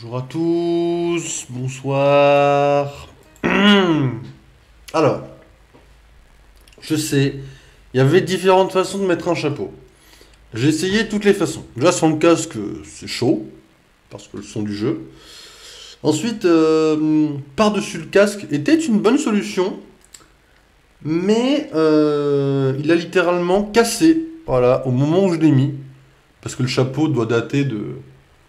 Bonjour à tous, bonsoir. Alors, je sais, il y avait différentes façons de mettre un chapeau. J'ai essayé toutes les façons. Déjà, sans le casque, c'est chaud, parce que le son du jeu. Ensuite, par-dessus le casque était une bonne solution, mais il a littéralement cassé, voilà, au moment où je l'ai mis. Parce que le chapeau doit dater de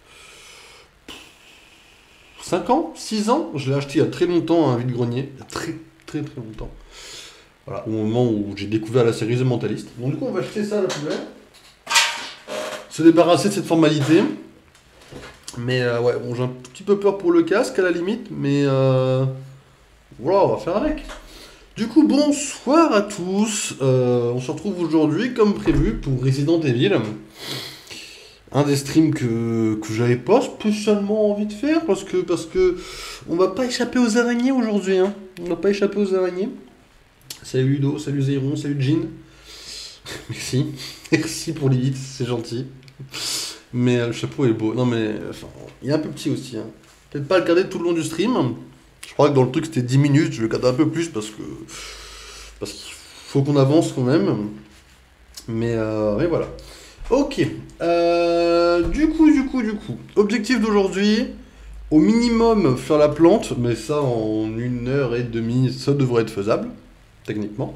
5 ans, 6 ans. Je l'ai acheté il y a très longtemps à un vide-grenier. Il y a très très très longtemps. Voilà, au moment où j'ai découvert la série The Mentalist. Donc du coup, on va jeter ça à la poubelle. Se débarrasser de cette formalité. Mais ouais, bon, j'ai un tout petit peu peur pour le casque à la limite. Mais voilà, on va faire avec. Du coup, bonsoir à tous. On se retrouve aujourd'hui, comme prévu, pour Resident Evil. Un des streams que j'avais pas spécialement envie de faire parce que on va pas échapper aux araignées aujourd'hui, hein. On va pas échapper aux araignées. Salut Ludo, salut Zairon, salut Jean. Merci. Merci pour les hits, c'est gentil. Mais le chapeau est beau. Non mais enfin, il est un peu petit aussi, hein. Peut-être pas le garder tout le long du stream. Je crois que dans le truc c'était 10 minutes, je vais le garder un peu plus parce qu'il faut qu'on avance quand même. Mais voilà. Ok. Du coup. Objectif d'aujourd'hui, au minimum faire la plante, mais ça en 1 heure et demie, ça devrait être faisable, techniquement.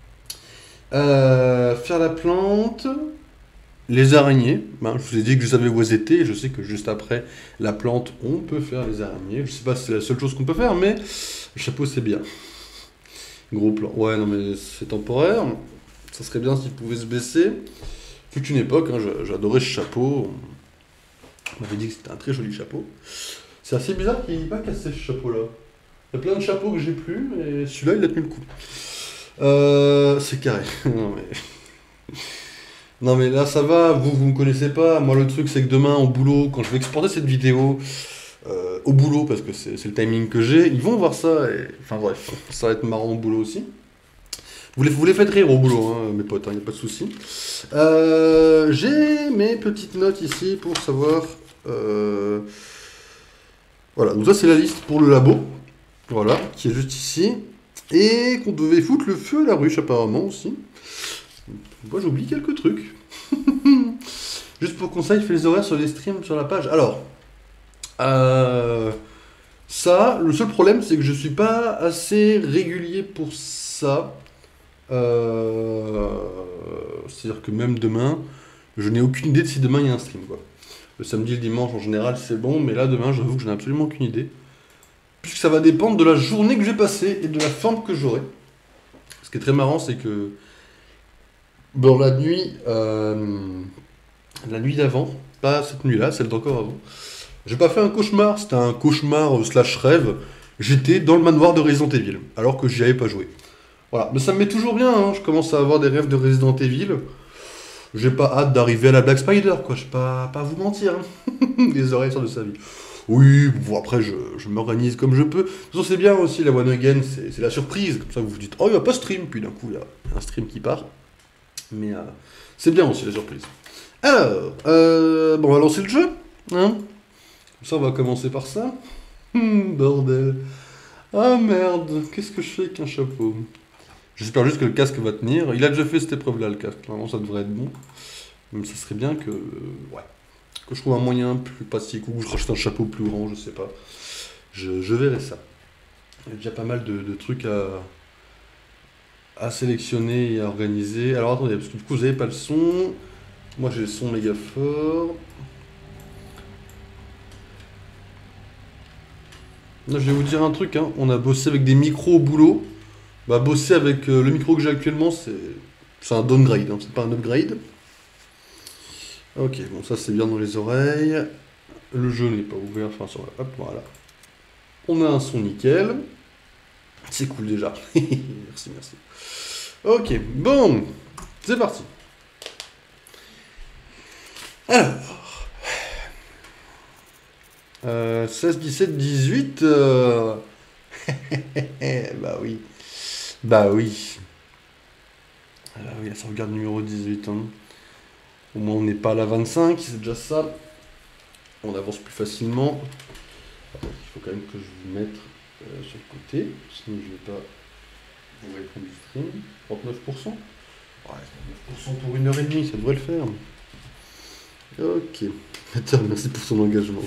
Faire la plante, les araignées. Ben, je vous ai dit que je savais où elles étaient, et je sais que juste après la plante, on peut faire les araignées. Je sais pas si c'est la seule chose qu'on peut faire, mais le chapeau c'est bien. Gros plan. Ouais, non mais c'est temporaire. Ça serait bien s'il pouvait se baisser. Fut une époque, hein, j'adorais ce chapeau. On m'avait dit que c'était un très joli chapeau. C'est assez bizarre qu'il n'ait pas cassé ce chapeau-là. Il y a plein de chapeaux que j'ai plus, mais celui-là, il a tenu le coup. C'est carré. Non mais... non mais là, ça va, vous me connaissez pas. Moi, le truc, c'est que demain, au boulot, quand je vais exporter cette vidéo, au boulot, parce que c'est le timing que j'ai, ils vont voir ça. Enfin bref, ça va être marrant au boulot aussi. Vous les faites rire au boulot, hein, mes potes, il n'y a pas de souci. J'ai mes petites notes ici pour savoir... Voilà, donc ça c'est la liste pour le labo, voilà, qui est juste ici. Et qu'on devait foutre le feu à la ruche apparemment aussi. Moi j'oublie quelques trucs. Juste pour conseil, fais les horaires sur les streams sur la page. Alors, ça, le seul problème c'est que je suis pas assez régulier pour ça. C'est-à-dire que même demain, je n'ai aucune idée de si demain il y a un stream, quoi. Le samedi et le dimanche en général c'est bon, mais là demain j'avoue que je n'ai absolument aucune idée. Puisque ça va dépendre de la journée que j'ai passée et de la forme que j'aurai. Ce qui est très marrant c'est que dans la nuit d'avant, pas cette nuit-là, celle d'encore avant, j'ai pas fait un cauchemar, c'était un cauchemar slash rêve. J'étais dans le manoir de Resident Evil, alors que j'y avais pas joué. Voilà, mais ça me met toujours bien, hein. Je commence à avoir des rêves de Resident Evil. J'ai pas hâte d'arriver à la Black Spider, quoi. Je vais pas vous mentir, hein. Les oreilles sortent de sa vie. Oui, bon, après, je m'organise comme je peux. De toute façon, c'est bien aussi, la One Again, c'est la surprise. Comme ça, vous vous dites, oh, il n'y a pas stream. Puis d'un coup, il y a un stream qui part. Mais c'est bien aussi, la surprise. Alors, bon, on va lancer le jeu, hein. Comme ça, on va commencer par ça. Bordel. Ah merde, qu'est-ce que je fais avec un chapeau? J'espère juste que le casque va tenir. Il a déjà fait cette épreuve-là, le casque. Normalement, ça devrait être bon. Même ça serait bien que, ouais, que je trouve un moyen plus pratique ou que je rachète un chapeau plus grand, je sais pas. Je verrai ça. Il y a déjà pas mal de trucs à sélectionner et à organiser. Alors attendez, parce que du coup, vous n'avez pas le son. Moi, j'ai le son méga fort. Là, je vais vous dire un truc, hein. On a bossé avec des micros au boulot. Bah, bosser avec le micro que j'ai actuellement, c'est un downgrade, hein, c'est pas un upgrade. Ok, bon, ça c'est bien dans les oreilles. Le jeu n'est pas ouvert, enfin, sur la... Hop, voilà. On a un son nickel. C'est cool déjà. Merci, merci. Ok, bon, c'est parti. Alors, 16, 17, 18. Bah oui. Bah oui. Oui, ça regarde numéro 18, hein. Au moins on n'est pas à la 25, c'est déjà ça. On avance plus facilement. Par contre, il faut quand même que je vous mette sur le côté, sinon je ne vais pas vous répondre du stream. 39%. Ouais, 39% pour 1h30, ça devrait le faire. Ok. Attends, merci pour ton engagement.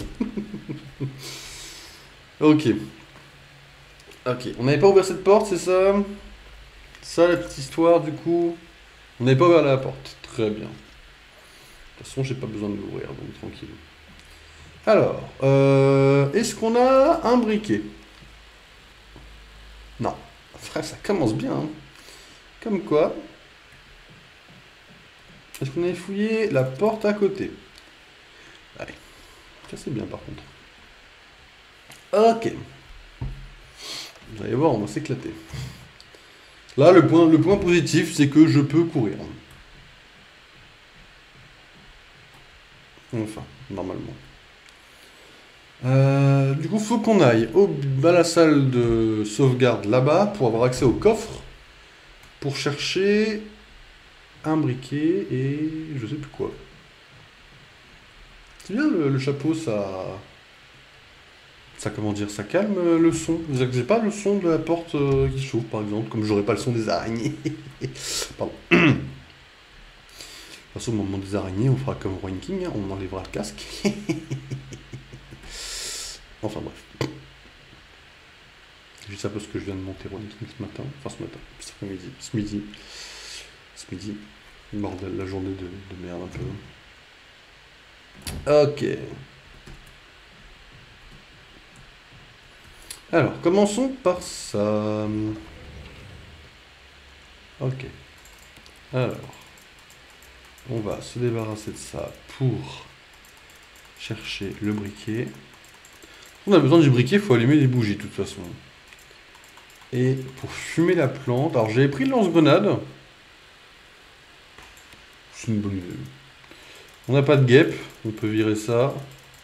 Ok. Ok, on n'avait pas ouvert cette porte, c'est ça? Ça, la petite histoire, du coup. On n'avait pas ouvert la porte. Très bien. De toute façon, j'ai pas besoin de l'ouvrir, donc tranquille. Alors, est-ce qu'on a un briquet? Non. Frère, ça commence bien, hein. Comme quoi. Est-ce qu'on avait fouillé la porte à côté? Allez. Ça, c'est bien, par contre. Ok. Vous allez voir, on va s'éclater. Là, le point positif, c'est que je peux courir. Enfin, normalement. Du coup, faut qu'on aille à la salle de sauvegarde là-bas pour avoir accès au coffre pour chercher un briquet et je sais plus quoi. C'est bien le chapeau, ça comment dire, ça calme le son. J'ai pas le son de la porte qui s'ouvre par exemple, comme j'aurais pas le son des araignées. Pardon. De toute façon, au moment des araignées, on fera comme Rowan King, hein, on enlèvera le casque. Enfin bref. Juste ça parce que je viens de monter Rowan King ce matin. Enfin ce matin, cet après-midi, ce midi. Bordel, la journée de merde un peu. Ok. Alors, commençons par ça. Ok. Alors, on va se débarrasser de ça pour chercher le briquet. On a besoin du briquet, il faut allumer les bougies de toute façon. Et pour fumer la plante, alors j'avais pris le lance-grenade. C'est une bonne idée. On n'a pas de guêpe, on peut virer ça.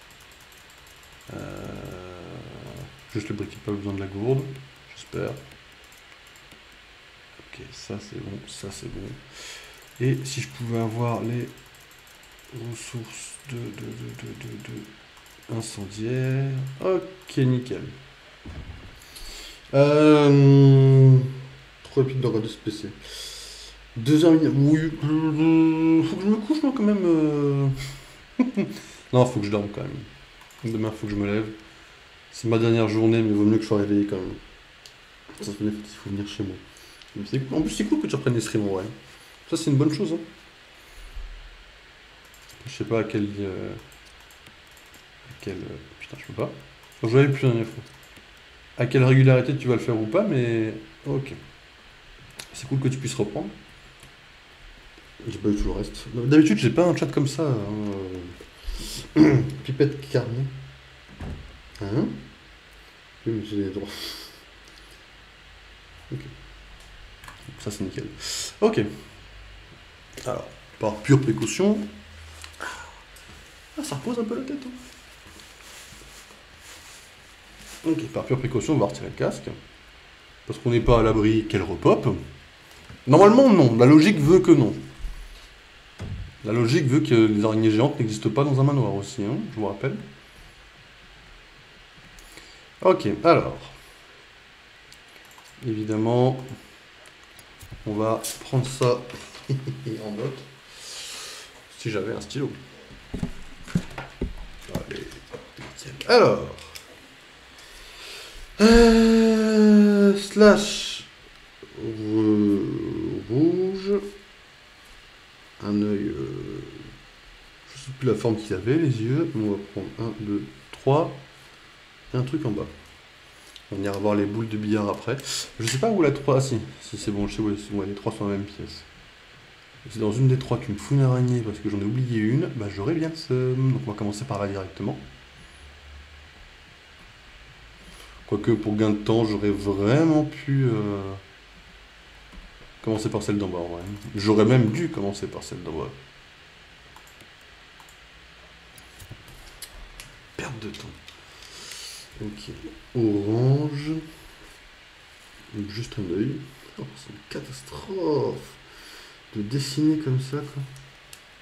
Juste le briquet, pas besoin de la gourde, j'espère. Ok, ça c'est bon, ça c'est bon. Et si je pouvais avoir les ressources de incendiaire. Ok, nickel. Trop rapide dans Radio PC. 2h30. Oui. Faut que je me couche, moi, quand même. Non, faut que je dorme quand même. Demain, faut que je me lève. C'est ma dernière journée, mais il vaut mieux que je sois réveillé quand même. Ça, il faut venir chez moi. En plus, c'est cool que tu reprennes les streams en vrai. Ça, c'est une bonne chose. Hein. Je sais pas à quel. Putain, je peux pas. Je l'avais plus la dernière fois. À quelle régularité tu vas le faire ou pas, mais. Ok. C'est cool que tu puisses reprendre. J'ai pas eu tout le reste. D'habitude, j'ai pas un chat comme ça. Hein. Pipette carnet. Hein? Oui, mais j'ai les droits. Ok. Ça, c'est nickel. Ok. Alors, par pure précaution. Ah, ça repose un peu la tête. Hein. Ok, par pure précaution, on va retirer le casque. Parce qu'on n'est pas à l'abri qu'elle repop. Normalement, non. La logique veut que non. La logique veut que les araignées géantes n'existent pas dans un manoir aussi, hein, je vous rappelle. Ok, alors. Évidemment, on va prendre ça en note. Si j'avais un stylo. Allez, alors. Slash rouge. Un œil. Je sais plus la forme qu'il avait, les yeux. On va prendre 1, 2, 3. Et un truc en bas. On ira voir les boules de billard après. Je sais pas où la 3. Ah si c'est bon, je sais où les 3 sont dans la même pièce. C'est dans une des 3 que me fout une araignée parce que j'en ai oublié une. Bah j'aurais bien le seum. Donc on va commencer par là directement. Quoique pour gain de temps, j'aurais vraiment pu commencer par celle d'en bas. Ouais. J'aurais même dû commencer par celle d'en bas. Perte de temps. Ok. Orange. Juste un œil. Oh, c'est une catastrophe de dessiner comme ça, quoi.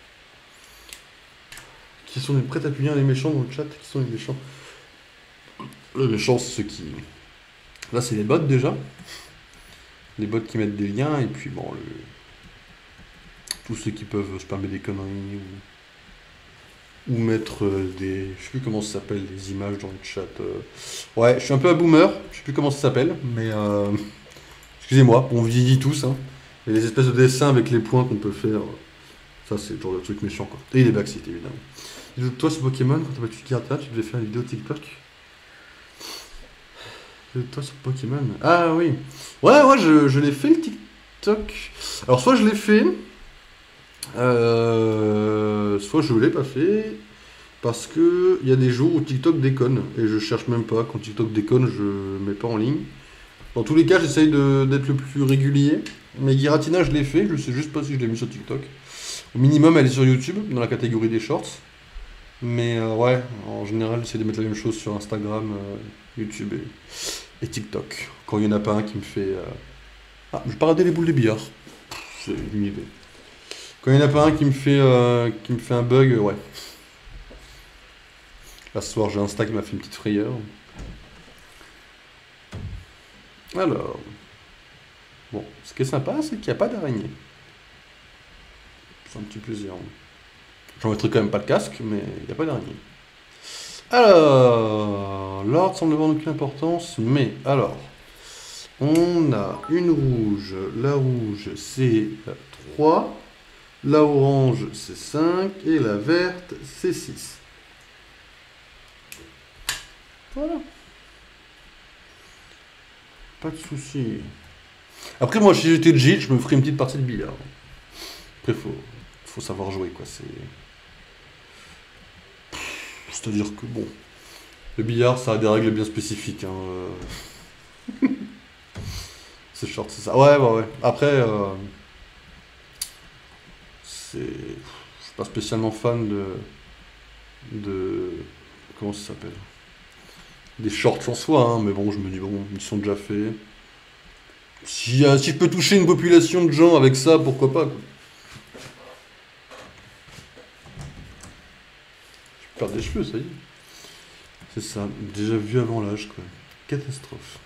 Qui sont les prêts à punir les méchants dans le chat? Qui sont les méchants? Le méchant, c'est ceux qui... Là, c'est les bots, déjà. Les bots qui mettent des liens, et puis, bon, tous ceux qui peuvent spammer des conneries, ou mettre des... Je sais plus comment ça s'appelle, des images dans le chat. Ouais, je suis un peu un boomer, je sais plus comment ça s'appelle, mais... Excusez-moi, on vieillit tous, hein. Et les espèces de dessins avec les points qu'on peut faire, ça c'est le genre de truc méchant, quoi. Et les backseat, évidemment. Et donc, toi, sur Pokémon, quand t'as battu Giratina, tu devais faire une vidéo TikTok. Et toi, sur Pokémon... Ah oui. Ouais, je l'ai fait, le TikTok. Alors, soit je l'ai fait, soit je l'ai pas fait, parce que il y a des jours où TikTok déconne, et je cherche même pas. Quand TikTok déconne, je mets pas en ligne. Dans tous les cas, j'essaye d'être le plus régulier. Mais Giratina, je l'ai fait, je sais juste pas si je l'ai mis sur TikTok. Au minimum, elle est sur YouTube, dans la catégorie des shorts. Mais ouais, en général, j'essaie de mettre la même chose sur Instagram, YouTube et TikTok. Quand il n'y en a pas un qui me fait... Ah, je vais pas rater les boules de billard. C'est une idée. Quand il n'y en a pas un qui me fait un bug, ouais. Là, ce soir, j'ai Insta qui m'a fait une petite frayeur. Alors... Bon, ce qui est sympa, c'est qu'il n'y a pas d'araignée. C'est un petit plaisir. J'en mettrai quand même pas le casque, mais il n'y a pas d'araignée. Alors, l'ordre semble avoir aucune importance, mais alors, on a une rouge. La rouge, c'est 3. La orange, c'est 5. Et la verte, c'est 6. Voilà. Pas de soucis. Après, moi, si j'étais Jit, je me ferais une petite partie de billard. Après, faut savoir jouer, quoi. C'est-à-dire que, bon, le billard, ça a des règles bien spécifiques. Hein. C'est short, c'est ça. Ouais. Après, je suis pas spécialement fan de... Comment ça s'appelle? Des shorts en soi, hein, mais bon, je me dis, bon, ils sont déjà faits. Si je peux toucher une population de gens avec ça, pourquoi pas, quoi. Je perds des cheveux, ça y est. C'est ça, déjà vu avant l'âge, quoi. Catastrophe.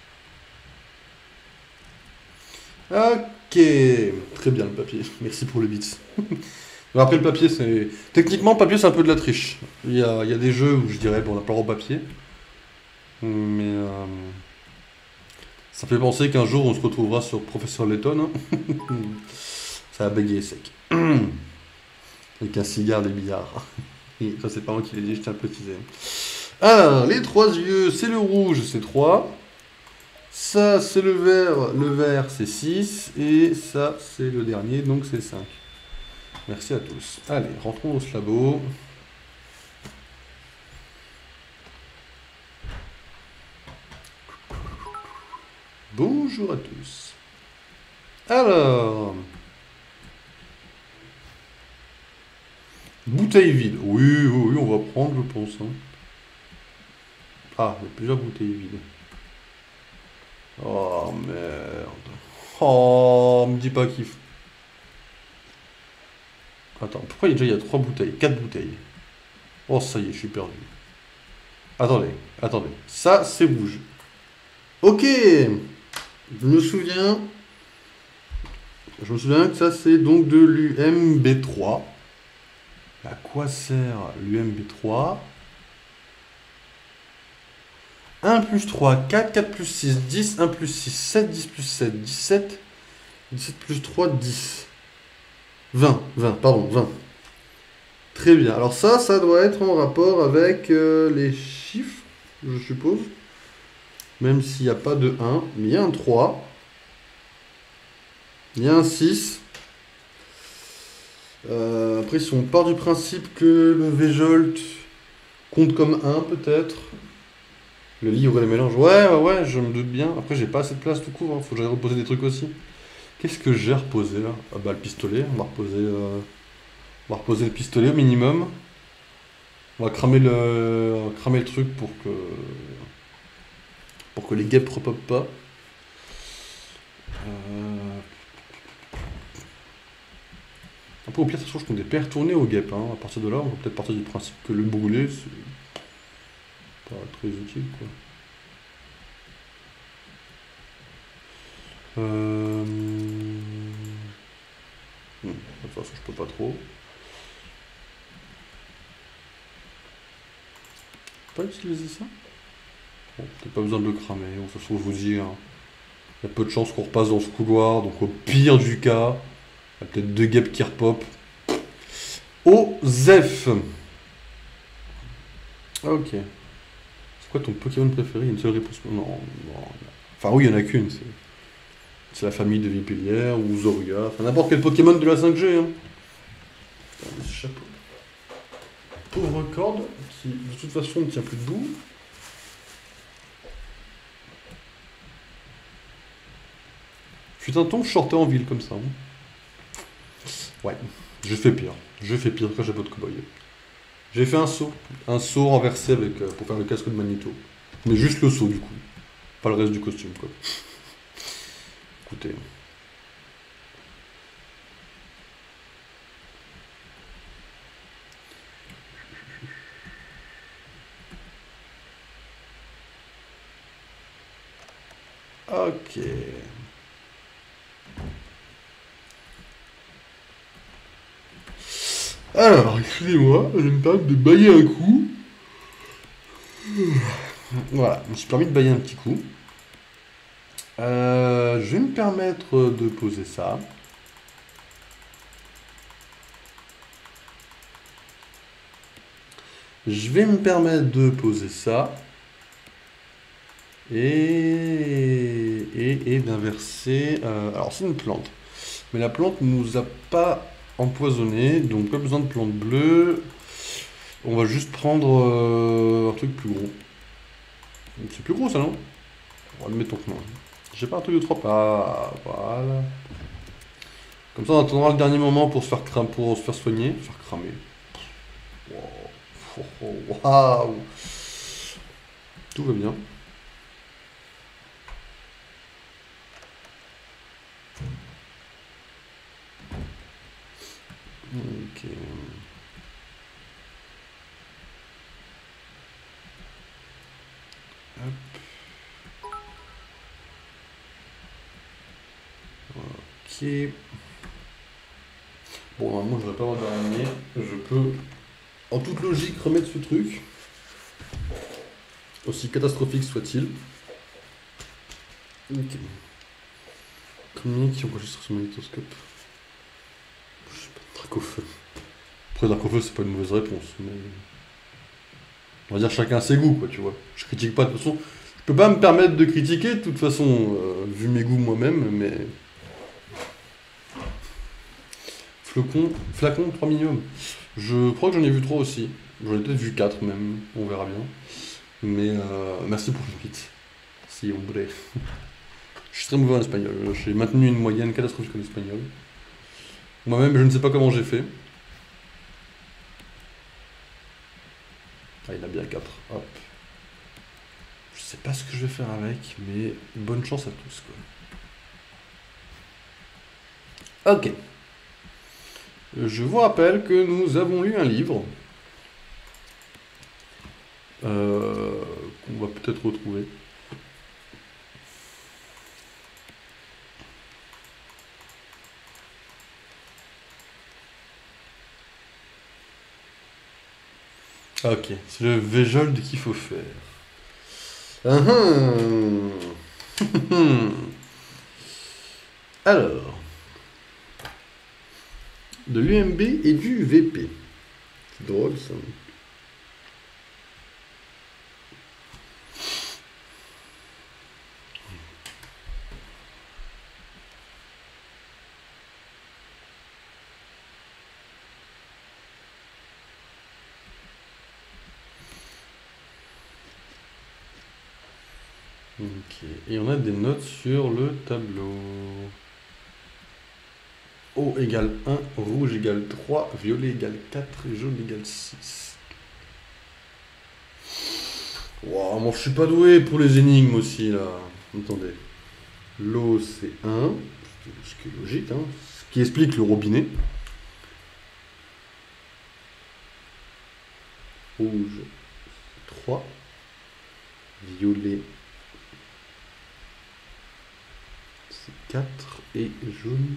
Ok, très bien le papier, merci pour le bits. Après le papier, c'est... Techniquement, le papier, c'est un peu de la triche. Il y a des jeux où je dirais, bon, on n'a pas le droit au papier. Mais... Ça fait penser qu'un jour, on se retrouvera sur Professeur Layton. Hein. Ça va bégayer sec. Avec un cigare de billard. Et ça, c'est pas moi qui l'ai dit, je tiens à le préciser. Alors, les 3 yeux, c'est le rouge, c'est 3. Ça, c'est le vert, c'est 6. Et ça, c'est le dernier, donc c'est 5. Merci à tous. Allez, rentrons au slabo. Bonjour à tous. Alors... Bouteille vide. Oui, on va prendre, je pense. Hein. Ah, il y a plusieurs bouteilles vides. Oh, merde. Oh, me dis pas qu'il faut... Attends, pourquoi il y a 3 bouteilles? 4 bouteilles. Oh, ça y est, je suis perdu. Attendez. Ça, c'est rouge. Ok. Je me souviens que ça, c'est donc de l'UMB3. À quoi sert l'UMB3? 1 plus 3, 4, 4 plus 6, 10, 1 plus 6, 7, 10 plus 7, 17, 17 plus 3, 10. 20. Très bien. Alors ça doit être en rapport avec les chiffres, je suppose. Même s'il n'y a pas de 1, mais il y a un 3. Il y a un 6. Après, si on part du principe que le Vjolt compte comme 1, peut-être. Le livre et les mélanges. Ouais, je me doute bien. Après, j'ai pas assez de place tout court. Hein. Faut que j'aille reposer des trucs aussi. Qu'est-ce que j'ai reposé là? Ah bah, le pistolet. On va reposer le pistolet au minimum. On va cramer le truc pour que les guêpes repopent pas. Après, au pire, ça se trouve, je compte des retourner aux guêpes. Hein. À partir de là, on va peut-être partir du principe que le brûler, c'est pas très utile, quoi. De toute façon, je peux pas trop. Pas utiliser ça? Bon, peut-être pas besoin de le cramer. De toute façon, je vous dis, hein, il y a peu de chances qu'on repasse dans ce couloir. Donc, au pire du cas, il y a peut-être 2 guêpes qui repopent. Zef. Ok. C'est quoi ton Pokémon préféré? Une seule réponse? Non, non. Enfin, oui, il y en a qu'une. C'est la famille de Vipillière ou Zoria. Enfin, n'importe quel Pokémon de la 5G. Hein. Putain, ce chapeau. Pauvre corde qui, de toute façon, ne tient plus debout. Fut un temps, je sortais en ville comme ça. Hein. Ouais, je fais pire. Je fais pire quand j'ai pas de cow-boy. J'ai fait un saut. Un saut renversé avec, pour faire le casque de Magneto. Mais juste le saut, du coup. Pas le reste du costume, quoi. Écoutez. Ok. Alors, excusez-moi, je vais me permettre de bailler un coup. Voilà, je me suis permis de bailler un petit coup. Je vais me permettre de poser ça. Je vais me permettre de poser ça. Et d'inverser. Alors, c'est une plante. Mais la plante ne nous a pas empoisonné, donc pas besoin de plante bleue. On va juste prendre un truc plus gros. C'est plus gros ça, non? Bon, admettons que non. J'ai pas un truc de 3. Ah, voilà. Comme ça, on attendra le dernier moment pour se faire pour se faire soigner. Se faire cramer. Waouh. Tout va bien. Ok. Hop. Ok. Bon, normalement, je ne vais pas avoir d'araignée. Je peux, en toute logique, remettre ce truc. Aussi catastrophique soit-il. Ok. Combien qui ont enregistré sur mon magnétoscope? Je sais pas, Dracofeu. Après, Dracofeu, c'est pas une mauvaise réponse, mais. On va dire chacun ses goûts, quoi, tu vois. Je critique pas de toute façon. Je peux pas me permettre de critiquer, de toute façon, vu mes goûts moi-même, mais. Flacon, 3 minimum. Je crois que j'en ai vu 3 aussi. J'en ai peut-être vu 4 même, on verra bien. Mais merci pour l'invite. Si, on voulait. Je suis très mauvais en espagnol. J'ai maintenu une moyenne catastrophique en espagnol. Moi-même, je ne sais pas comment j'ai fait. Ah, il a bien 4. Hop. Je sais pas ce que je vais faire avec, mais bonne chance à tous, quoi. Ok. Je vous rappelle que nous avons lu un livre qu'on va peut-être retrouver. Ok, c'est le Véjold qu'il faut faire. Alors, de l'UMB et du VP. C'est drôle ça. Ok, et on a des notes sur le tableau. Eau égale 1, rouge égale 3, violet égale 4 et jaune égale 6. Wow, moi je suis pas doué pour les énigmes aussi là. Attendez. L'eau c'est 1, ce qui est logique, hein. Ce qui explique le robinet. Rouge 3, violet 4 et jaune.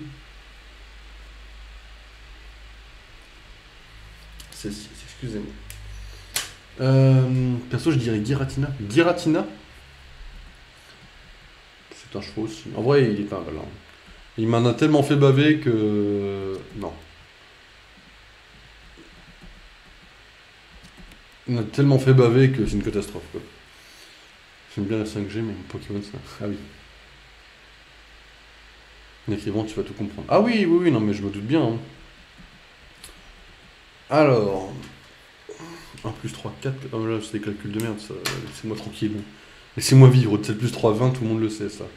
C'est 6, excusez-moi. Perso, je dirais Giratina. Giratina. C'est un chevaux aussi. En vrai, il est pas mal. Hein. Il m'en a tellement fait baver que... Non. Il m'a tellement fait baver que c'est une catastrophe, quoi. J'aime bien la 5G, mais Pokémon, ça... Ah oui. En écrivant, tu vas tout comprendre. Ah oui, oui, oui, non, mais je me doute bien. Hein. Alors... 1 plus 3, 4... Ah, là, c'est des calculs de merde, ça. Laissez-moi tranquille. Laissez-moi vivre. 7 plus 3, 20, tout le monde le sait, ça.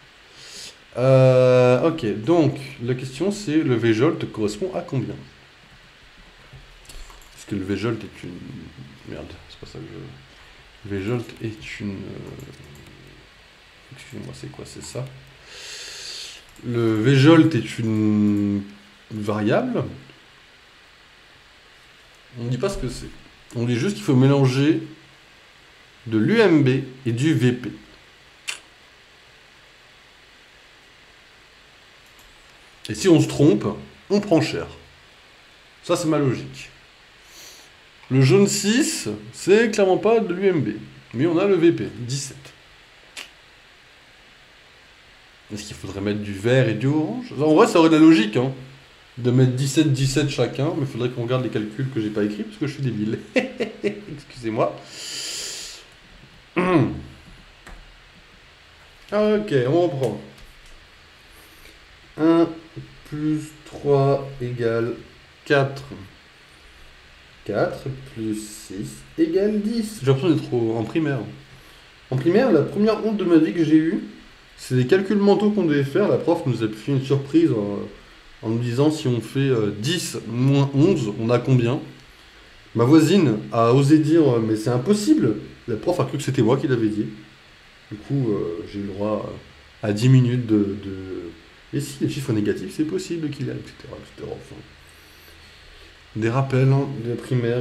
Ok, donc, la question, c'est le V-Jolt correspond à combien? Parce que le V-Jolt est une... Merde, c'est pas ça que je... Le V-Jolt est une... Excusez-moi, c'est quoi? C'est ça. Le V-Jolt est une variable. On ne dit pas ce que c'est. On dit juste qu'il faut mélanger de l'UMB et du VP. Et si on se trompe, on prend cher. Ça, c'est ma logique. Le jaune 6, c'est clairement pas de l'UMB. Mais on a le VP, 17. Est-ce qu'il faudrait mettre du vert et du orange? En vrai, ça aurait de la logique, hein, de mettre 17, 17 chacun, mais il faudrait qu'on regarde les calculs que j'ai pas écrits, parce que je suis débile. Excusez-moi. Ok, on reprend. 1 plus 3 égale 4. 4 plus 6 égale 10. J'ai l'impression d'être en primaire. En primaire, la première honte de ma vie que j'ai eue, c'est les calculs mentaux qu'on devait faire. La prof nous a fait une surprise en nous disant si on fait 10 moins 11, on a combien? Ma voisine a osé dire mais c'est impossible. La prof a cru que c'était moi qui l'avais dit. Du coup, j'ai eu le droit à 10 minutes de... Et si les chiffres négatifs, c'est possible qu'il y a, etc. etc. Enfin, des rappels hein, de la primaire.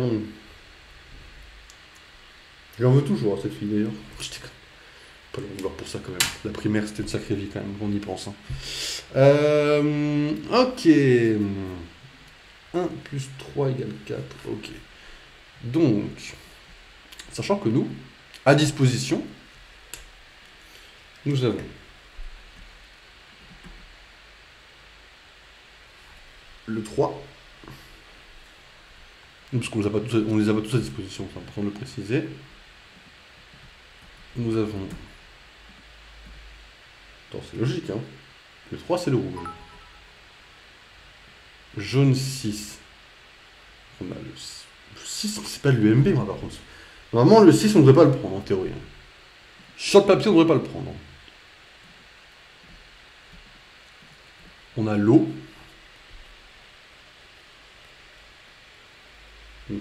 J'en veux toujours à cette fille d'ailleurs. Je déconne. Pas le vouloir pour ça quand même. La primaire, c'était une sacrée vie quand même, on y pense. Hein. Ok. 1 plus 3 égale 4. Ok. Donc, sachant que nous, à disposition, nous avons le 3. Parce qu'on on les a pas tous à disposition, c'est important de le préciser. Nous avons... Attends, c'est logique, hein. Le 3, c'est le rouge. Jaune 6. On a le 6, c'est pas l'UMB, moi, par contre. Normalement, le 6, on ne devrait pas le prendre, en théorie. Sur le papier, on ne devrait pas le prendre. On a l'eau. Donc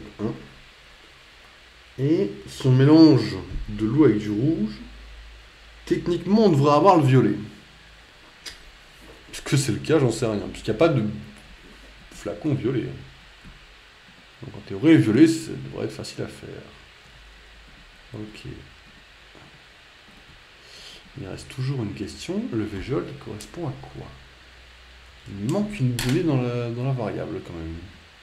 1. Et si on mélange de l'eau avec du rouge, techniquement, on devrait avoir le violet. Est-ce que c'est le cas? J'en sais rien. Puisqu'il n'y a pas de flacon violet. Donc en théorie, le violet, ça devrait être facile à faire. Ok. Il reste toujours une question. Le V-Jolt correspond à quoi? Il manque une donnée dans la variable quand même.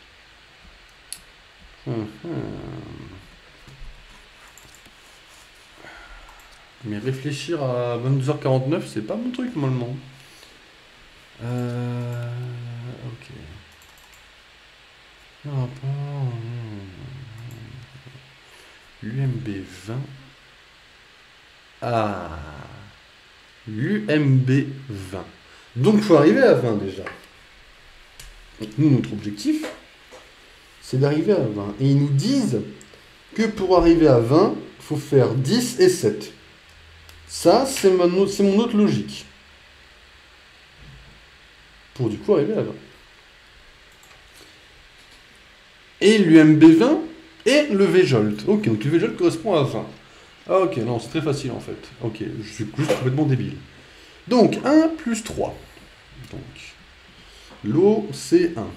Mais réfléchir à 22h49, c'est pas mon truc normalement. Ok. L'UMB 20. Ah. L'UMB 20. Donc il faut arriver à 20 déjà. Donc, nous, notre objectif, c'est d'arriver à 20. Et ils nous disent que pour arriver à 20, il faut faire 10 et 7. Ça, c'est mon autre logique. Pour du coup arriver à 20. Et l'UMB 20 et le V-Jolt. Ok, donc le V-Jolt correspond à 20. Ah ok, non, c'est très facile en fait. Ok, je suis juste complètement débile. Donc, 1 plus 3. Donc, l'eau, c'est 1.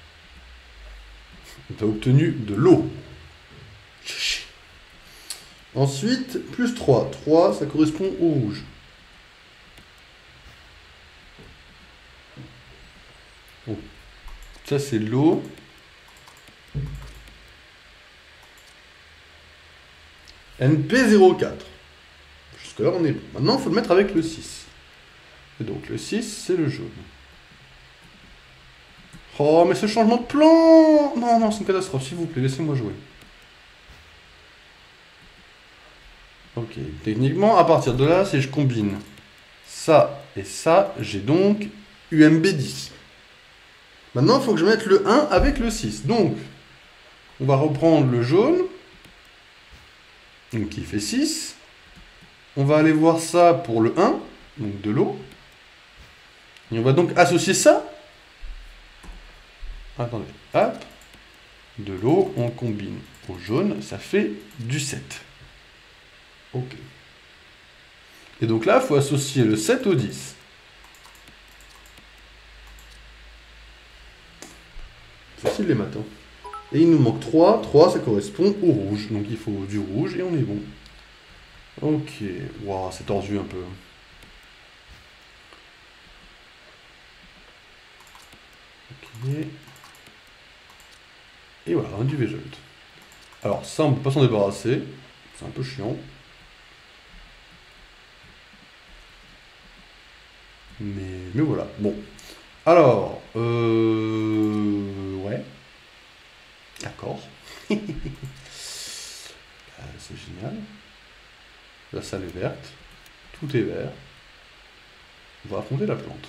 On a obtenu de l'eau. Ensuite, plus 3. 3, ça correspond au rouge. Bon. Ça, c'est l'eau. NP04. Jusque-là, on est bon. Maintenant, il faut le mettre avec le 6. Et donc, le 6, c'est le jaune. Oh, mais ce changement de plan! Non, non, c'est une catastrophe, s'il vous plaît, laissez-moi jouer. Ok, techniquement, à partir de là, si je combine ça et ça, j'ai donc UMB10. Maintenant, il faut que je mette le 1 avec le 6. Donc, on va reprendre le jaune, donc qui fait 6. On va aller voir ça pour le 1, donc de l'eau. Et on va donc associer ça. Attendez, hop. De l'eau, on combine au jaune, ça fait du 7. Ok. Et donc là, il faut associer le 7 au 10. Facile les maths. Hein. Et il nous manque 3. 3, ça correspond au rouge. Donc il faut du rouge et on est bon. Ok. Waouh, c'est tordu un peu. Ok. Et voilà, un du V-Jolt. Alors ça, on ne peut pas s'en débarrasser. C'est un peu chiant. Mais voilà. Bon. Alors, ouais. D'accord. C'est génial. La salle est verte. Tout est vert. On va affronter la plante.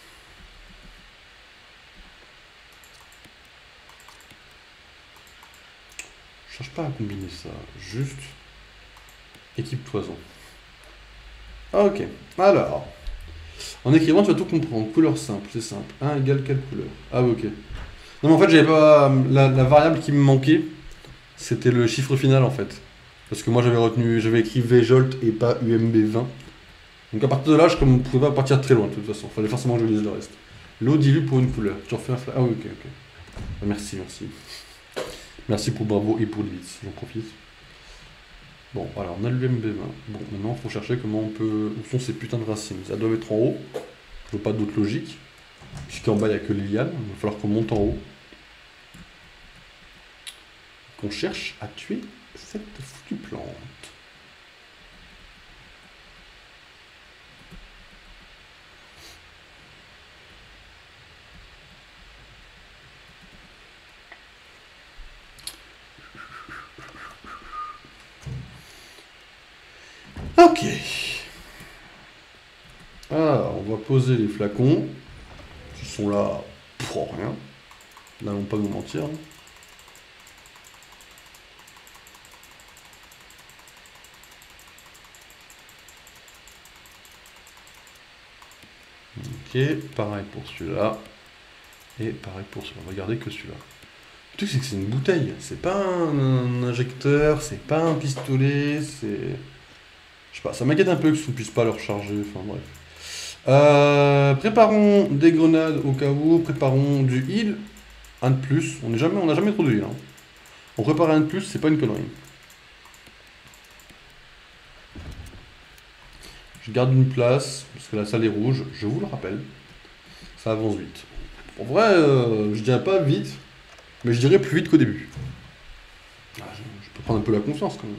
Je cherche pas à combiner ça. Juste équipe poison. Ok. Alors. En écrivant, tu vas tout comprendre. Couleur simple, c'est simple. 1 égale quelle couleur? Ah, ok. Non, mais en fait, j'avais pas. La variable qui me manquait, c'était le chiffre final, en fait. Parce que moi, j'avais écrit VJolt et pas UMB20. Donc, à partir de là, je ne pouvais pas partir très loin, de toute façon. Il fallait forcément que je lise le reste. L'eau dilue pour une couleur. Tu refais un flash. Ah, oui, ok, ok. Merci, merci. Merci pour bravo et pour le vite, j'en profite. Bon, alors, on a l'UMB20. Bon, maintenant, il faut chercher comment on peut. Où sont ces putains de racines? Ça doit être en haut. Je veux pas d'autre logique. Puisqu'en bas, il n'y a que les lianes. Il va falloir qu'on monte en haut. Qu'on cherche à tuer cette foutue plante. Ok. Alors, on va poser les flacons. Qui sont là pour rien. N'allons pas nous mentir. Ok, pareil pour celui-là. Et pareil pour celui-là. On va garder que celui-là. Le truc, c'est que c'est une bouteille. C'est pas un injecteur, c'est pas un pistolet, c'est... Je sais pas, ça m'inquiète un peu que on puisse pas le recharger, enfin bref. Préparons des grenades au cas où, préparons du heal. Un de plus, on n'a jamais trop de heal. Hein. On prépare un de plus, c'est pas une connerie. Je garde une place, parce que la salle est rouge, je vous le rappelle. Ça avance vite. En vrai, je dirais pas vite, mais je dirais plus vite qu'au début. Ah, je peux prendre un peu la confiance quand même.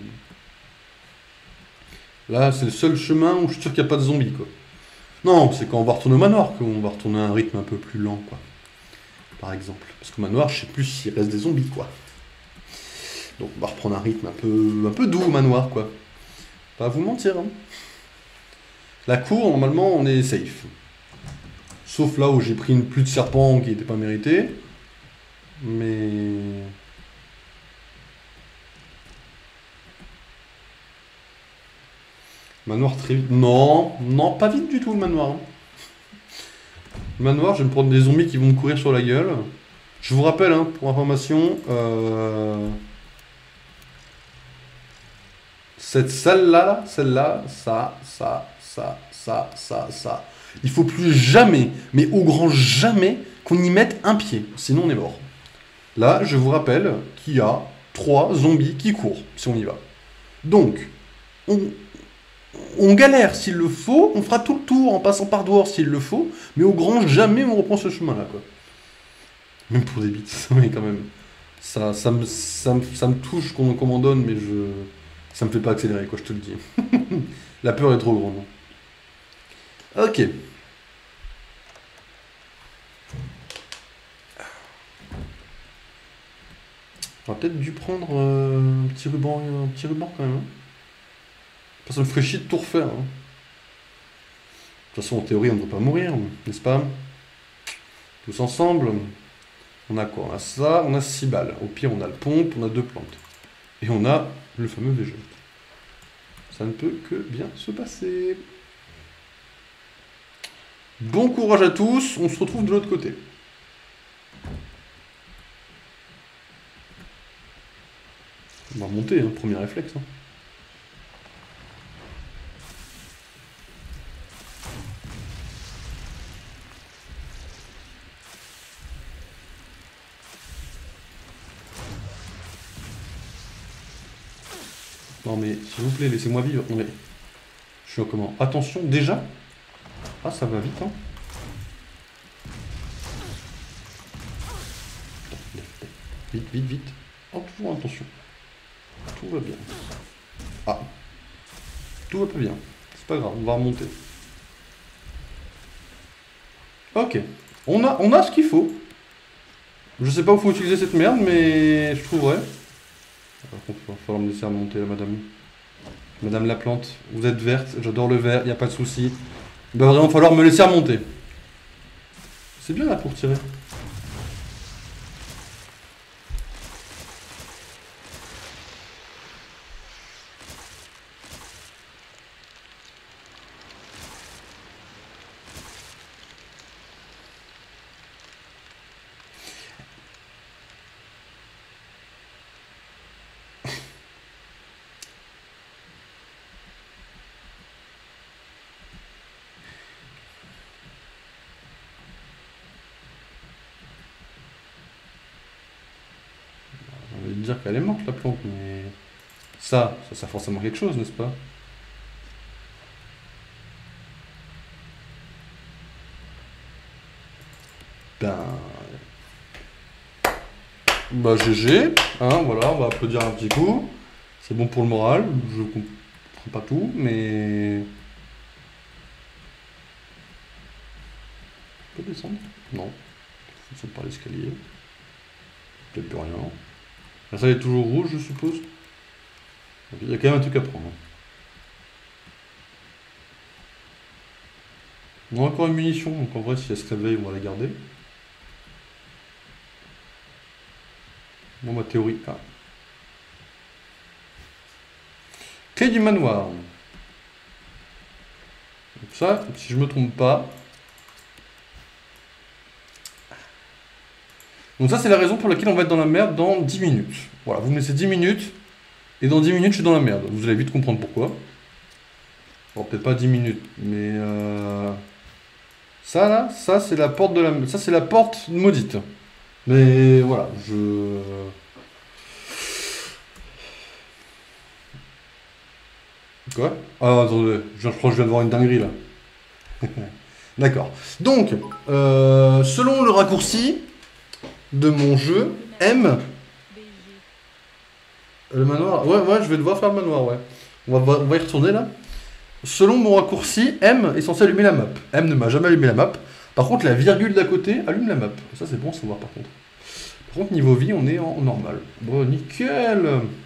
Là, c'est le seul chemin où je suis sûr qu'il n'y a pas de zombies, quoi. Non, c'est quand on va retourner au manoir qu'on va retourner à un rythme un peu plus lent, quoi. Par exemple. Parce qu'au manoir, je sais plus s'il reste des zombies, quoi. Donc on va reprendre un rythme un peu doux au manoir, quoi. Pas vous mentir, hein. La cour, normalement, on est safe. Sauf là où j'ai pris une pluie de serpent qui n'était pas méritée. Mais... Manoir très vite. Non, non, pas vite du tout le manoir. Hein. Le manoir, je vais me prendre des zombies qui vont me courir sur la gueule. Je vous rappelle, hein, pour information, cette salle-là, celle-là, ça. Il faut plus jamais, mais au grand jamais, qu'on y mette un pied. Sinon, on est mort. Là, je vous rappelle qu'il y a 3 zombies qui courent, si on y va. Donc, on, on galère s'il le faut, on fera tout le tour en passant par dehors s'il le faut, mais au grand jamais on reprend ce chemin-là, quoi. Même pour des bits, mais quand même. Ça me touche qu'on m'en donne, mais ça me fait pas accélérer, quoi, je te le dis. La peur est trop grande. Ok. On aurait peut-être dû prendre un petit ruban quand même, hein. Ça me ferait chier de tout refaire, hein. De toute façon, en théorie, on ne doit pas mourir, n'est-ce pas? Tous ensemble. On a quoi? On a ça, on a 6 balles. Au pire, on a le pompe, on a 2 plantes. Et on a le fameux VG. Ça ne peut que bien se passer. Bon courage à tous, on se retrouve de l'autre côté. On va monter, hein, premier réflexe. Hein. Non mais, s'il vous plaît, laissez-moi vivre. Non mais, je suis en comment? Attention, déjà? Ah, ça va vite, hein. Vite, vite, vite. Oh, toujours attention. Tout va bien. Ah. Tout va pas bien. C'est pas grave, on va remonter. Ok. On a ce qu'il faut. Je sais pas où faut utiliser cette merde, mais je trouverai. Par contre, il va falloir me laisser remonter là, madame. Madame la plante, vous êtes verte, j'adore le vert, il n'y a pas de souci. Il va vraiment falloir me laisser remonter. C'est bien là pour tirer. On va dire qu'elle est morte la plante, mais... Ça sert forcément quelque chose, n'est-ce pas? Ben... Bah GG, hein, voilà, on va applaudir un petit coup. C'est bon pour le moral, je comprends pas tout, mais... On peut descendre? Non. On descend par l'escalier. Peut-être plus rien. La salle est toujours rouge, je suppose. Il y a quand même un truc à prendre. On a encore une munition, donc en vrai, si elle se réveille, on va la garder. Bon, ma théorie. Ah. Clé du manoir. Donc ça, si je me trompe pas... Donc ça, c'est la raison pour laquelle on va être dans la merde dans 10 minutes. Voilà, vous me laissez 10 minutes, et dans 10 minutes, je suis dans la merde. Vous allez vite comprendre pourquoi. Bon, peut-être pas 10 minutes, mais... Ça, là, ça, c'est la porte de la... Ça, c'est la porte maudite. Mais voilà, Quoi? Ah, attendez, je crois que je viens de voir une dinguerie, là. D'accord. Donc, selon le raccourci de mon jeu, M... Le manoir... Ouais, je vais devoir faire le manoir, ouais. On va y retourner, là. Selon mon raccourci, M est censé allumer la map. M ne m'a jamais allumé la map. Par contre, la virgule d'à côté allume la map. Ça, c'est bon à savoir, par contre. Par contre, niveau vie, on est en normal. Bon, nickel.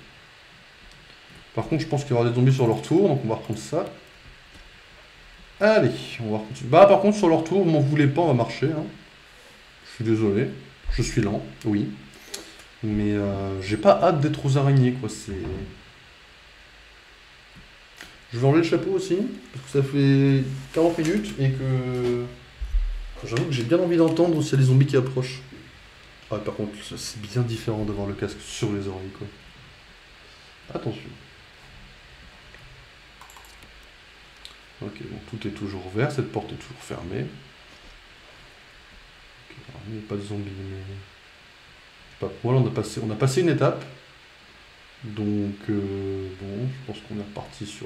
Par contre, je pense qu'il y aura des zombies sur leur tour, donc on va reprendre ça. Allez, on va continuer. Bah, par contre, sur leur tour, m'en voulez pas, on va marcher. Hein. Je suis désolé. Je suis lent, oui. Mais j'ai pas hâte d'être aux araignées, quoi. C'est... Je vais enlever le chapeau aussi, parce que ça fait 40 minutes et que... J'avoue que j'ai bien envie d'entendre s'il y a des zombies qui approchent. Ah, par contre, c'est bien différent d'avoir le casque sur les oreilles, quoi. Attention. Ok, bon, tout est toujours ouvert, cette porte est toujours fermée. Ok, alors, il n'y a pas de zombies, mais... Je sais pas, voilà, on a passé une étape. Donc, bon, je pense qu'on est reparti sur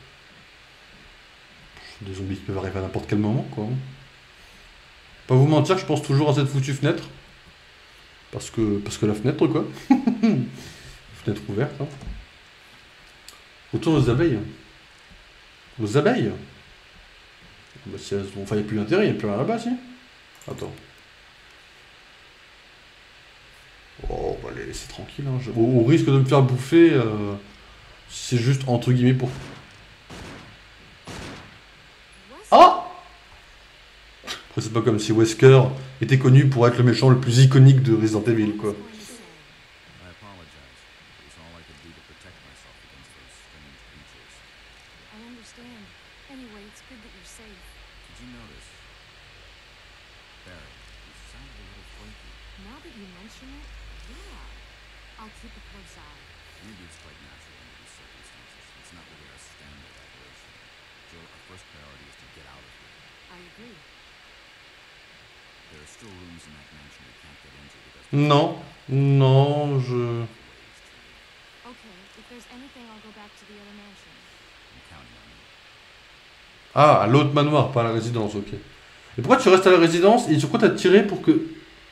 des zombies qui peuvent arriver à n'importe quel moment, quoi. Pas vous mentir, je pense toujours à cette foutue fenêtre. Parce que la fenêtre, quoi. Fenêtre ouverte, hein. Autour aux abeilles. Aux abeilles. Bah, si elles ont... Enfin, il n'y a plus d'intérêt, il n'y a plus rien là-bas, si. Attends. Oh, bah les laisser tranquille, hein. Au risque de me faire bouffer, c'est juste entre guillemets pour... Ah! Après, c'est pas comme si Wesker était connu pour être le méchant le plus iconique de Resident Evil, quoi. I apologize. It was all I could do to protect myself against those strange creatures. I understand. Anyway, it's good that you're safe. Did you notice? Barry, you sounded a little flaky. Now that you mention it, yeah. I'll keep a close eye. Maybe it's quite natural under these circumstances. It's not really our standard operation. Jill, our first priority is to get out of here. I agree. There are still rooms in that mansion we can't get into because... Non, non, je... Okay, if there's anything, I'll go back to the other mansion. I'm counting on you. Ah, à l'autre manoir, pas à la résidence, ok. Et pourquoi tu restes à la résidence et sur quoi t'as tiré pour que...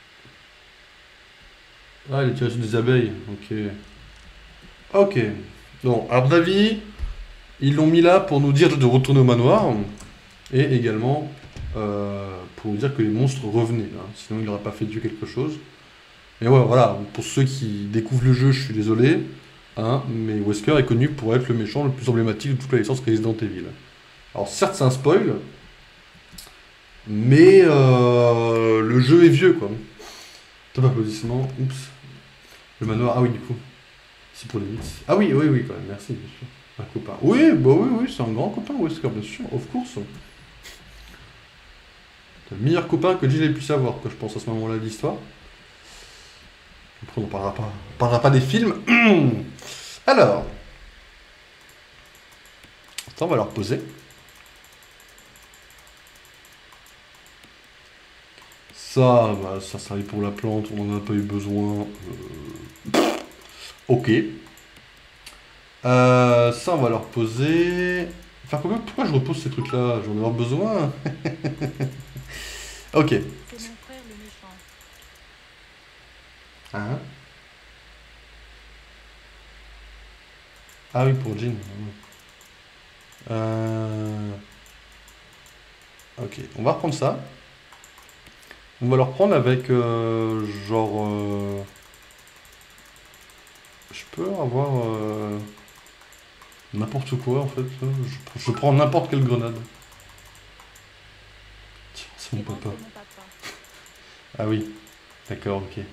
Ah, il est tiré sur des abeilles, ok. Ok. Bon, à mon avis, ils l'ont mis là pour nous dire de retourner au manoir. Et également pour nous dire que les monstres revenaient, hein. Sinon il n'aurait pas fait Dieu quelque chose. Mais ouais, voilà, pour ceux qui découvrent le jeu, je suis désolé. Hein, mais Wesker est connu pour être le méchant le plus emblématique de toute la licence Resident Evil. Alors certes c'est un spoil, mais le jeu est vieux quoi. Top applaudissement, oups. Le manoir, ah oui du coup. C'est pour les hits. Ah oui, oui, oui quand même, merci bien sûr. Un copain. Oui, bah oui, oui, c'est un grand copain Wesker, bien sûr, of course. C'est le meilleur copain que Jill ait pu savoir, que je pense à ce moment-là de l'histoire. Après, on parlera pas des films. Alors, attends, on va leur poser. Ça, bah, ça servit pour la plante, on n'en a pas eu besoin. Ok. Ça, on va leur poser. Enfin, pourquoi je repose ces trucs-là? J'en ai avoir besoin. Ok. C'est mon frère le méchant. Hein? Ah oui, pour Jean. Ok, on va reprendre ça. On va le reprendre avec genre... Je peux avoir n'importe quoi en fait. Je prends n'importe quelle grenade. Tiens, c'est mon papa. C'est mon papa. Ah oui, d'accord, ok.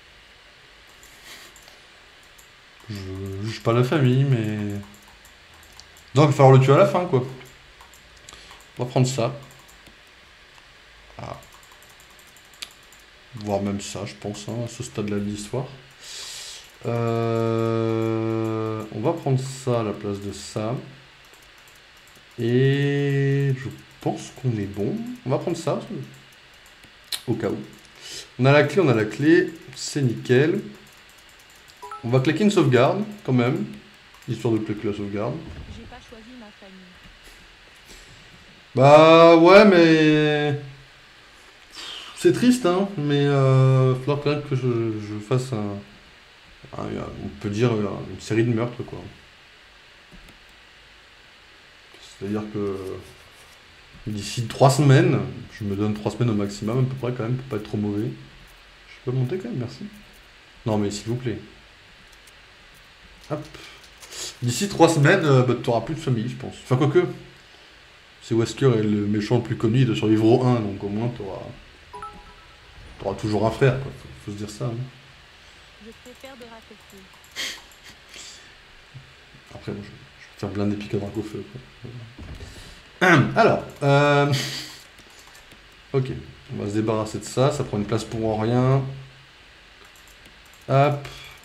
Je juge pas la famille, mais... Donc il va falloir le tuer à la fin, quoi. On va prendre ça. Ah. Voire même ça, je pense, hein, à ce stade-là de l'histoire. On va prendre ça à la place de ça. Et je pense qu'on est bon. On va prendre ça, au cas où. On a la clé, c'est nickel. On va claquer une sauvegarde, quand même, histoire de claquer la sauvegarde. J'ai pas choisi ma famille. Bah ouais, mais... C'est triste, hein, mais il va falloir quand même que je fasse on peut dire une série de meurtres, quoi. C'est-à-dire que d'ici 3 semaines, je me donne 3 semaines au maximum, à peu près quand même, pour pas être trop mauvais. Je peux monter quand même, merci. Non mais s'il vous plaît. Hop. D'ici 3 semaines, bah, t'auras plus de famille, je pense. Enfin, quoique. C'est Wesker est le méchant le plus connu, il est de survivre au 1, donc au moins t'auras toujours un frère, quoi. Faut se dire ça, hein. Je préfère de raccourcir. Après, moi, je vais faire blinder des pics à au feu, quoi. Alors, ok. On va se débarrasser de ça, ça prend une place pour rien. Hop.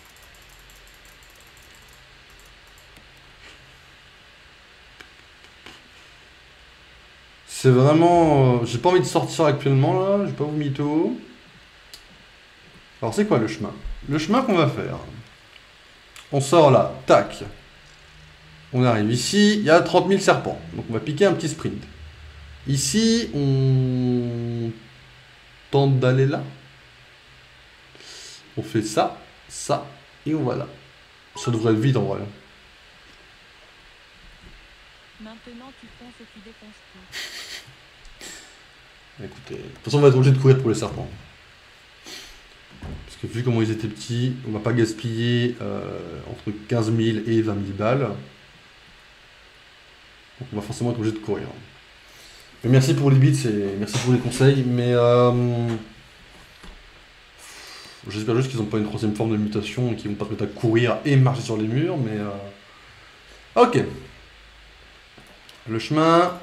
C'est vraiment... j'ai pas envie de sortir actuellement, là. J'ai pas vous mytho. Alors, c'est quoi le chemin? Le chemin qu'on va faire. On sort là, tac. On arrive ici, il y a 30 000 serpents. Donc on va piquer un petit sprint. Ici, on tente d'aller là. On fait ça, ça, et on va là. Ça devrait être vite en vrai. Maintenant, tu fonces et tu défonces tout. Écoutez, de toute façon on va être obligé de courir pour les serpents. Parce que vu comment ils étaient petits, on va pas gaspiller entre 15 000 et 20 000 balles. Donc on va forcément être obligé de courir. Mais merci pour les bits et merci pour les conseils, mais j'espère juste qu'ils n'ont pas une troisième forme de mutation et qu'ils vont pas se mettre à courir et marcher sur les murs, mais ok. Le chemin,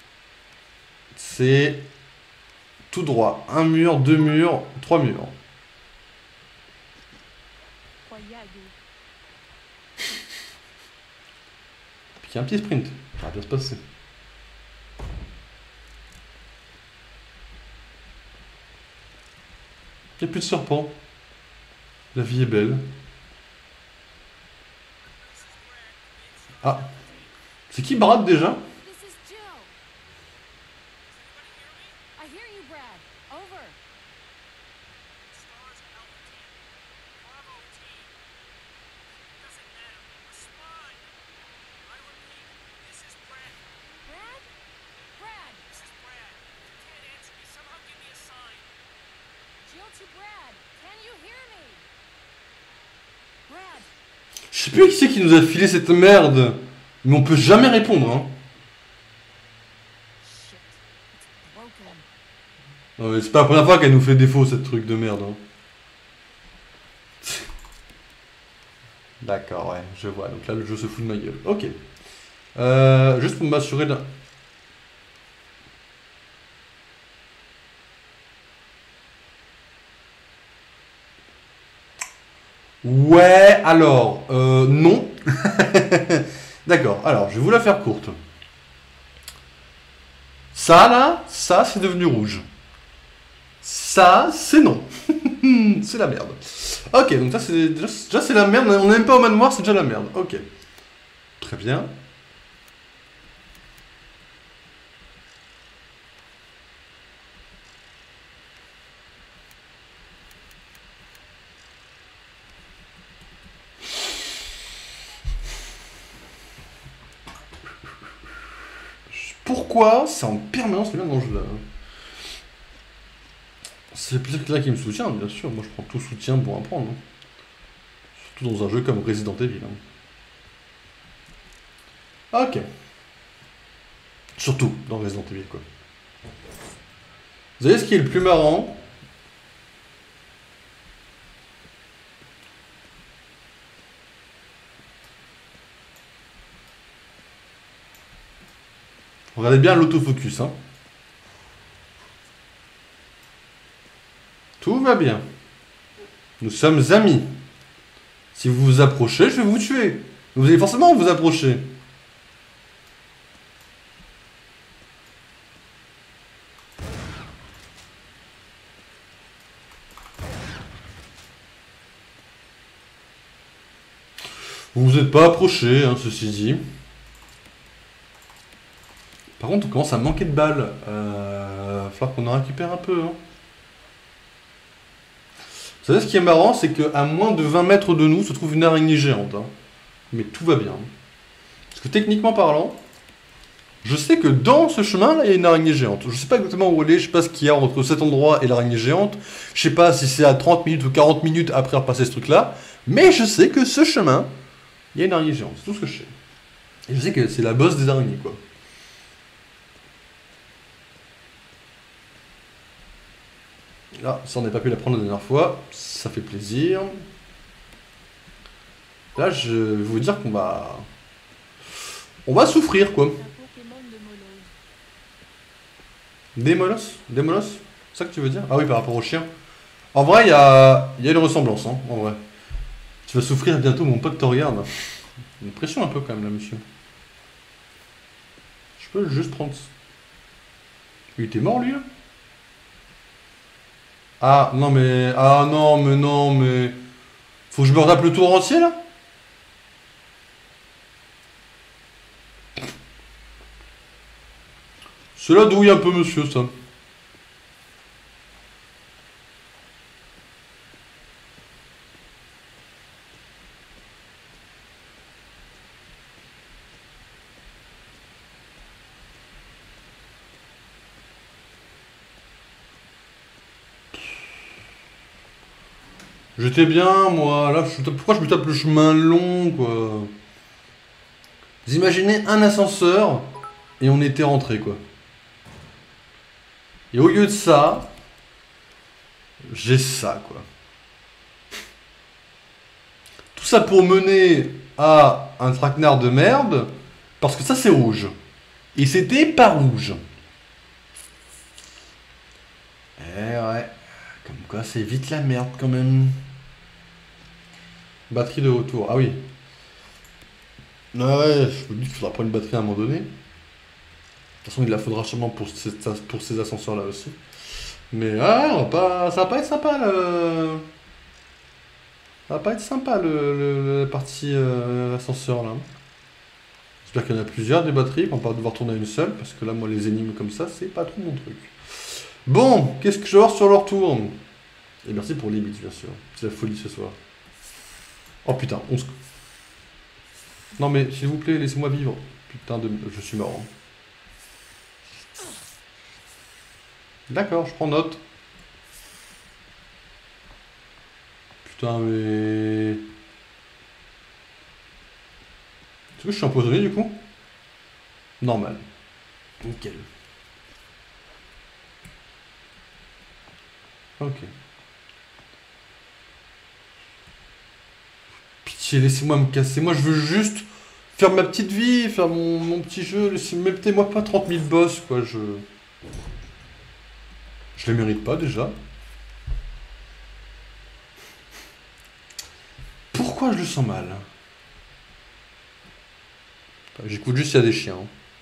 c'est tout droit. Un mur, deux murs, trois murs. Croyade. Puis il y a un petit sprint. Ça va bien se passer. Il n'y a plus de serpents. La vie est belle. Ah. C'est qui Brad déjà? This is Jill. I hear you, Brad. Over. Stars Alpha Team. Bravo Team. Doesn't matter. Respond. I repeat, this is Brad. Brad? Brad. This is Brad. If you can't answer me, somehow give me a sign. Jill to Brad. Can you hear me? Brad. Je sais plus qui c'est qui nous a filé cette merde. Mais on peut jamais répondre, hein. Shit. It's broken. Non, mais c'est pas la première fois qu'elle nous fait défaut, cette truc de merde, hein. D'accord, ouais, je vois. Donc là, le jeu se fout de ma gueule. Ok. Juste pour m'assurer d'un... Ouais, alors, non. D'accord, alors, je vais vous la faire courte. Ça, là, ça, c'est devenu rouge. Ça, c'est non. C'est la merde. Ok, donc ça, c'est déjà c'est la merde. On n'est même pas au manoir, c'est déjà la merde. Ok. Très bien. Pourquoi c'est en permanence les mêmes enjeux là? C'est peut-être là qui me soutient, bien sûr. Moi, je prends tout soutien pour apprendre. Hein. Surtout dans un jeu comme Resident Evil. Hein. Ok. Surtout dans Resident Evil, quoi. Vous savez ce qui est le plus marrant? Regardez bien l'autofocus, hein. Tout va bien. Nous sommes amis. Si vous vous approchez, je vais vous tuer. Vous allez forcément vous approcher. Vous vous êtes pas approché, hein, ceci dit. Par contre, on commence à manquer de balles. Va falloir qu'on en récupère un peu. Hein. Vous savez ce qui est marrant, c'est qu'à moins de 20 mètres de nous se trouve une araignée géante. Hein. Mais tout va bien. Parce que techniquement parlant, je sais que dans ce chemin-là, il y a une araignée géante. Je sais pas exactement où elle est, je sais pas ce qu'il y a entre cet endroit et l'araignée géante. Je sais pas si c'est à 30 minutes ou 40 minutes après avoir passé ce truc-là. Mais je sais que ce chemin, il y a une araignée géante. C'est tout ce que je sais. Et je sais que c'est la boss des araignées, quoi. Là, ça on n'a pas pu la prendre la dernière fois, ça fait plaisir. Là, je vais vous dire qu'on va... On va souffrir, quoi. Un Pokémon de Molos. Des molos? Des molos? C'est ça que tu veux dire? Ah oui, par rapport au chien. En vrai, il y a une ressemblance, hein, en vrai. Tu vas souffrir bientôt, mon pote te regarde. Une pression un peu quand même, là, monsieur. Je peux juste prendre... Il était mort, lui, là? Ah, non, mais... Ah, non, mais non, mais... Faut que je me retape le tour entier, là? Cela douille un peu, monsieur, ça. J'étais bien, moi. Là, pourquoi je me tape le chemin long, quoi? Vous imaginez un ascenseur et on était rentré, quoi. Et au lieu de ça, j'ai ça, quoi. Tout ça pour mener à un traquenard de merde, parce que ça, c'est rouge. Et c'était pas rouge. Eh ouais. Comme quoi, c'est vite la merde, quand même. Batterie de retour. Ah oui. Ah ouais, je me dis qu'il faudra prendre une batterie à un moment donné. De toute façon, il la faudra sûrement pour ces ascenseurs-là aussi. Mais ah, ça va pas être sympa, là. Ça va pas être sympa, la partie ascenseur, là. J'espère qu'il y en a plusieurs, des batteries, qu'on va pas devoir tourner à une seule, parce que là, moi, les énigmes comme ça, c'est pas trop mon truc. Bon, qu'est-ce que je vais avoir sur leur tour? Et merci pour les bits, bien sûr. C'est la folie ce soir. Oh putain, Non mais, s'il vous plaît, laissez-moi vivre. Putain de... Je suis mort. D'accord, je prends note. Putain, mais... Est-ce que je suis empoisonné, du coup? Normal. Nickel. Ok. Pitié, laissez-moi me casser. Moi, je veux juste faire ma petite vie, faire mon petit jeu. Mettez-moi pas 30 000 boss, quoi. Je les mérite pas, déjà. Pourquoi je le sens mal? J'écoute juste s'il y a des chiens.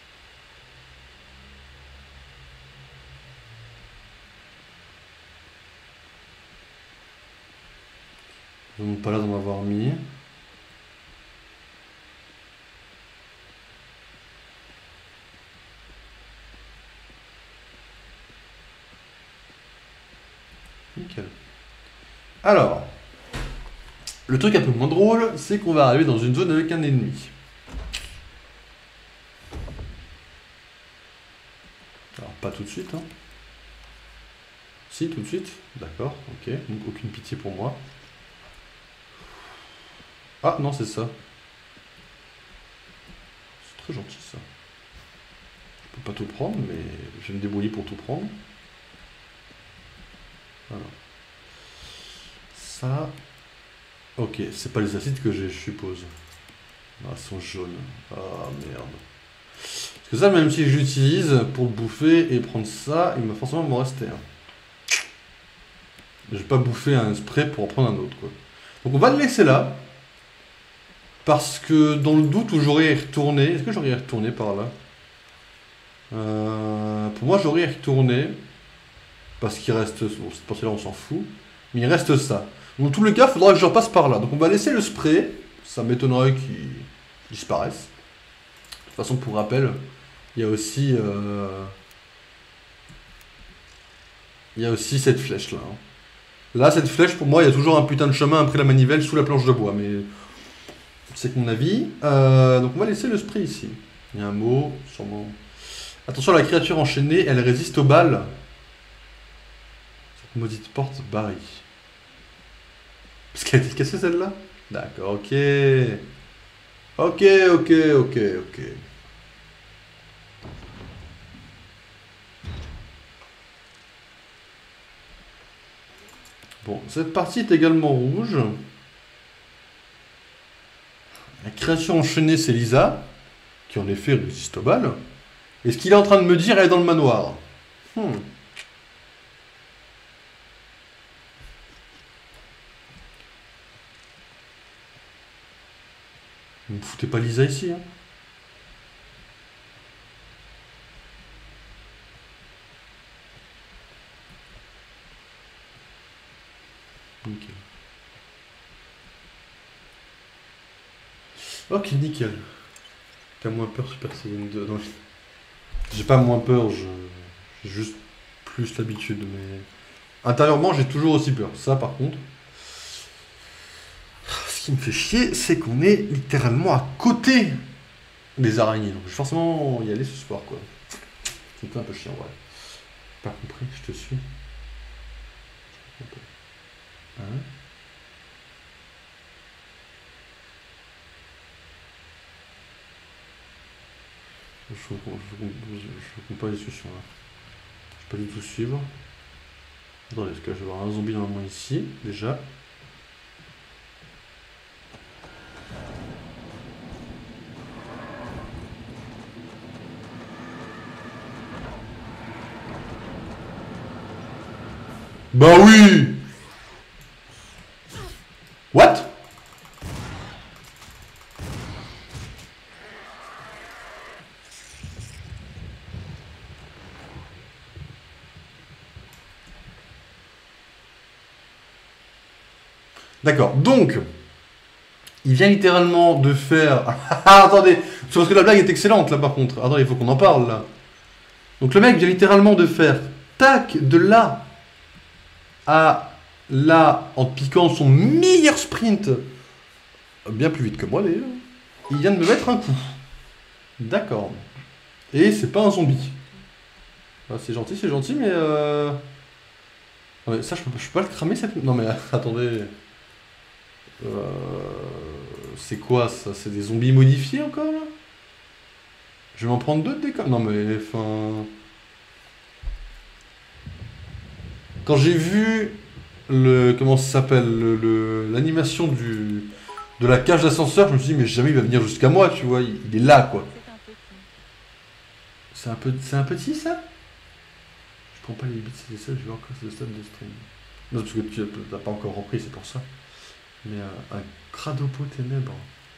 Ils n'ont pas l'air d'en avoir mis. Nickel. Alors, le truc un peu moins drôle, c'est qu'on va arriver dans une zone avec un ennemi. Alors, pas tout de suite, hein. Si, tout de suite. D'accord, ok. Donc, aucune pitié pour moi. Ah, non, c'est ça. C'est très gentil, ça. Je peux pas tout prendre, mais je vais me débrouiller pour tout prendre. Voilà. Ça... Ok, c'est pas les acides que j'ai, je suppose. Ah, ils sont jaunes. Ah, merde. Parce que ça, même si j'utilise pour bouffer et prendre ça, il va forcément m'en rester un. Je vais pas bouffer un spray pour en prendre un autre, quoi. Donc on va le laisser là. Parce que dans le doute où j'aurais y retourné... Est-ce que j'aurais y retourné par là? Pour moi, j'aurais y retourné. Parce qu'il reste... Bon, cette partie-là, on s'en fout. Mais il reste ça. Donc, dans tous les cas, il faudra que je repasse par là. Donc, on va laisser le spray. Ça m'étonnerait qu'il disparaisse. De toute façon, pour rappel, il y a aussi... Il y a aussi cette flèche-là. Hein. Là, cette flèche, pour moi, il y a toujours un putain de chemin après la manivelle sous la planche de bois. Mais c'est que mon avis. Donc, on va laisser le spray ici. Il y a un mot, sûrement... Attention, la créature enchaînée, elle résiste aux balles. Cette maudite porte barrée. Parce qu'elle a été cassée celle-là? D'accord, ok. Ok. Bon, cette partie est également rouge. La créature enchaînée, c'est Lisa, qui en effet résiste aux balles. Et ce qu'il est en train de me dire, elle est dans le manoir. Vous me foutez pas Lisa ici, hein. Nickel. Ok, nickel. T'as moins peur Super Saiyan 2 dans le... J'ai pas moins peur, j'ai juste plus l'habitude, mais... Intérieurement, j'ai toujours aussi peur. Ça, par contre... Ce qui me fait chier, c'est qu'on est littéralement à côté des araignées. Donc, je vais forcément y aller ce soir, quoi. C'est un peu chiant, ouais. Pas compris, je te suis. Hein? Je comprends pas les discussions là. Je peux pas du tout suivre. Attendez, parce que je vais avoir un zombie normalement ici, déjà. Bah oui! What? D'accord, donc, il vient littéralement de faire... Ah, attendez, c'est parce que la blague est excellente là par contre. Attendez, il faut qu'on en parle là. Donc le mec vient littéralement de faire tac de là à là en piquant son meilleur sprint. Bien plus vite que moi d'ailleurs. Il vient de me mettre un coup. D'accord. Et c'est pas un zombie. Ah, c'est gentil, mais... Non, mais ça, je peux pas le cramer cette... Non mais attendez... C'est quoi ça? C'est des zombies modifiés encore là? Je vais m'en prendre deux des... Non mais enfin... Quand j'ai vu le... Comment ça s'appelle? L'animation de la cage d'ascenseur, je me suis dit mais jamais il va venir jusqu'à moi, tu vois, il est là quoi. C'est un petit. C'est un petit ça? Je prends pas les bits, c'est ça, je vais encore c'est le stade de stream. Non, parce que tu n'as pas encore repris, c'est pour ça. Mais un cradopo ténèbres.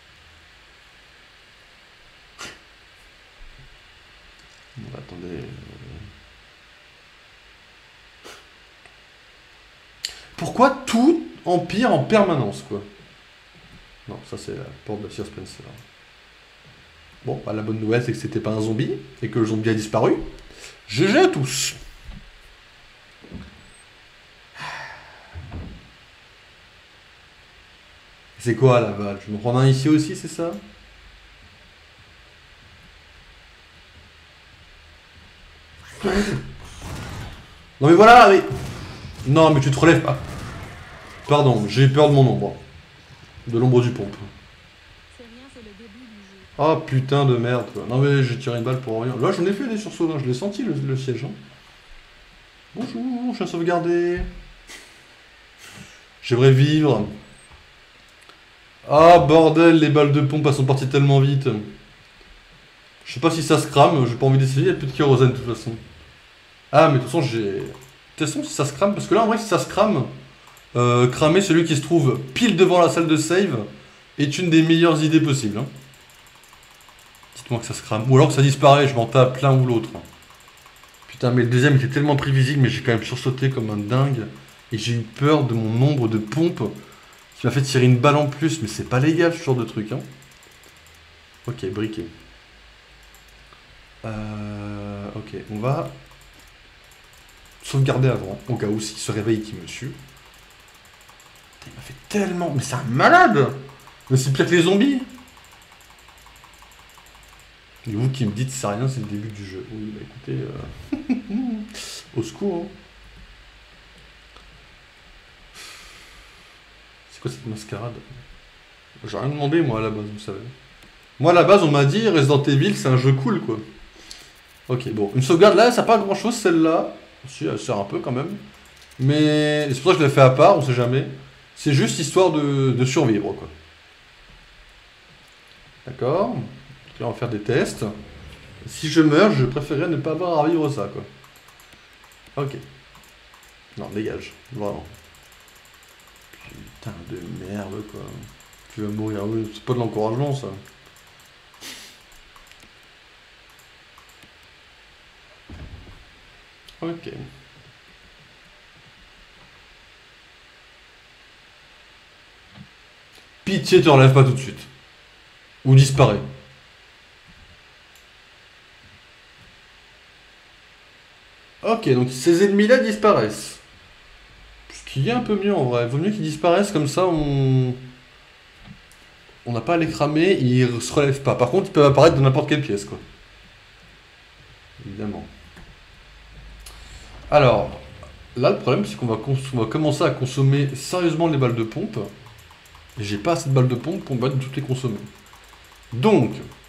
Bon, attendez. Pourquoi tout empire en permanence, quoi? Non, ça c'est la porte de Sir Spencer. Bon, bah, la bonne nouvelle, c'est que c'était pas un zombie, et que le zombie a disparu. GG à tous! C'est quoi la balle? Je me prends un ici aussi, c'est ça? Non mais voilà, mais... Non mais tu te relèves pas. Pardon, j'ai peur de mon ombre. De l'ombre du pompe. C'est rien, c'est le début du jeu. Oh putain de merde quoi. Non mais j'ai tiré une balle pour rien. Là j'en ai fait des sursauts, hein. Je l'ai senti le siège. Hein. Bonjour, je suis sauvegardé. J'aimerais vivre. Ah bordel, les balles de pompe elles sont parties tellement vite. Je sais pas si ça se crame, j'ai pas envie d'essayer, il y a plus de kérosène de toute façon. Ah mais de toute façon j'ai... De toute façon si ça se crame, parce que là en vrai si ça se crame, cramer celui qui se trouve pile devant la salle de save est une des meilleures idées possibles. Hein. Dites-moi que ça se crame. Ou alors que ça disparaît, je m'en tape l'un ou l'autre. Putain mais le deuxième était tellement prévisible mais j'ai quand même sursauté comme un dingue. Et j'ai eu peur de mon nombre de pompes qui m'a fait tirer une balle en plus, mais c'est pas légal ce genre de truc. Hein. Ok, briquet. Ok, on va sauvegarder avant, au cas où s'il se réveille et qu'il me tue. Putain, il m'a fait tellement... Mais c'est un malade! Mais c'est pire que les zombies! Et vous qui me dites c'est rien, c'est le début du jeu. Oui, bah écoutez... Au secours, hein. C'est quoi cette mascarade? J'ai rien demandé moi à la base, vous savez. Moi à la base on m'a dit Resident Evil c'est un jeu cool quoi. Ok, bon, une sauvegarde là, ça n'a pas grand chose celle-là. Si, elle sert un peu quand même. Mais c'est pour ça que je l'ai fait à part, on sait jamais. C'est juste histoire de survivre quoi. D'accord. Donc là on va faire des tests. Si je meurs, je préférerais ne pas avoir à vivre ça quoi. Ok. Non, dégage, vraiment. Putain de merde quoi. Tu vas mourir, oui, c'est pas de l'encouragement ça. Ok. Pitié, te relève pas tout de suite. Ou disparaît. Ok, donc ces ennemis-là disparaissent. Ce qui est un peu mieux en vrai. Vaut mieux qu'ils disparaissent, comme ça on n'a pas à les cramer, ils se relèvent pas. Par contre, ils peuvent apparaître dans n'importe quelle pièce, quoi. Évidemment. Alors, là le problème c'est qu'on va commencer à consommer sérieusement les balles de pompe. Et j'ai pas assez de balles de pompe pour me battre de toutes les consommer. Donc,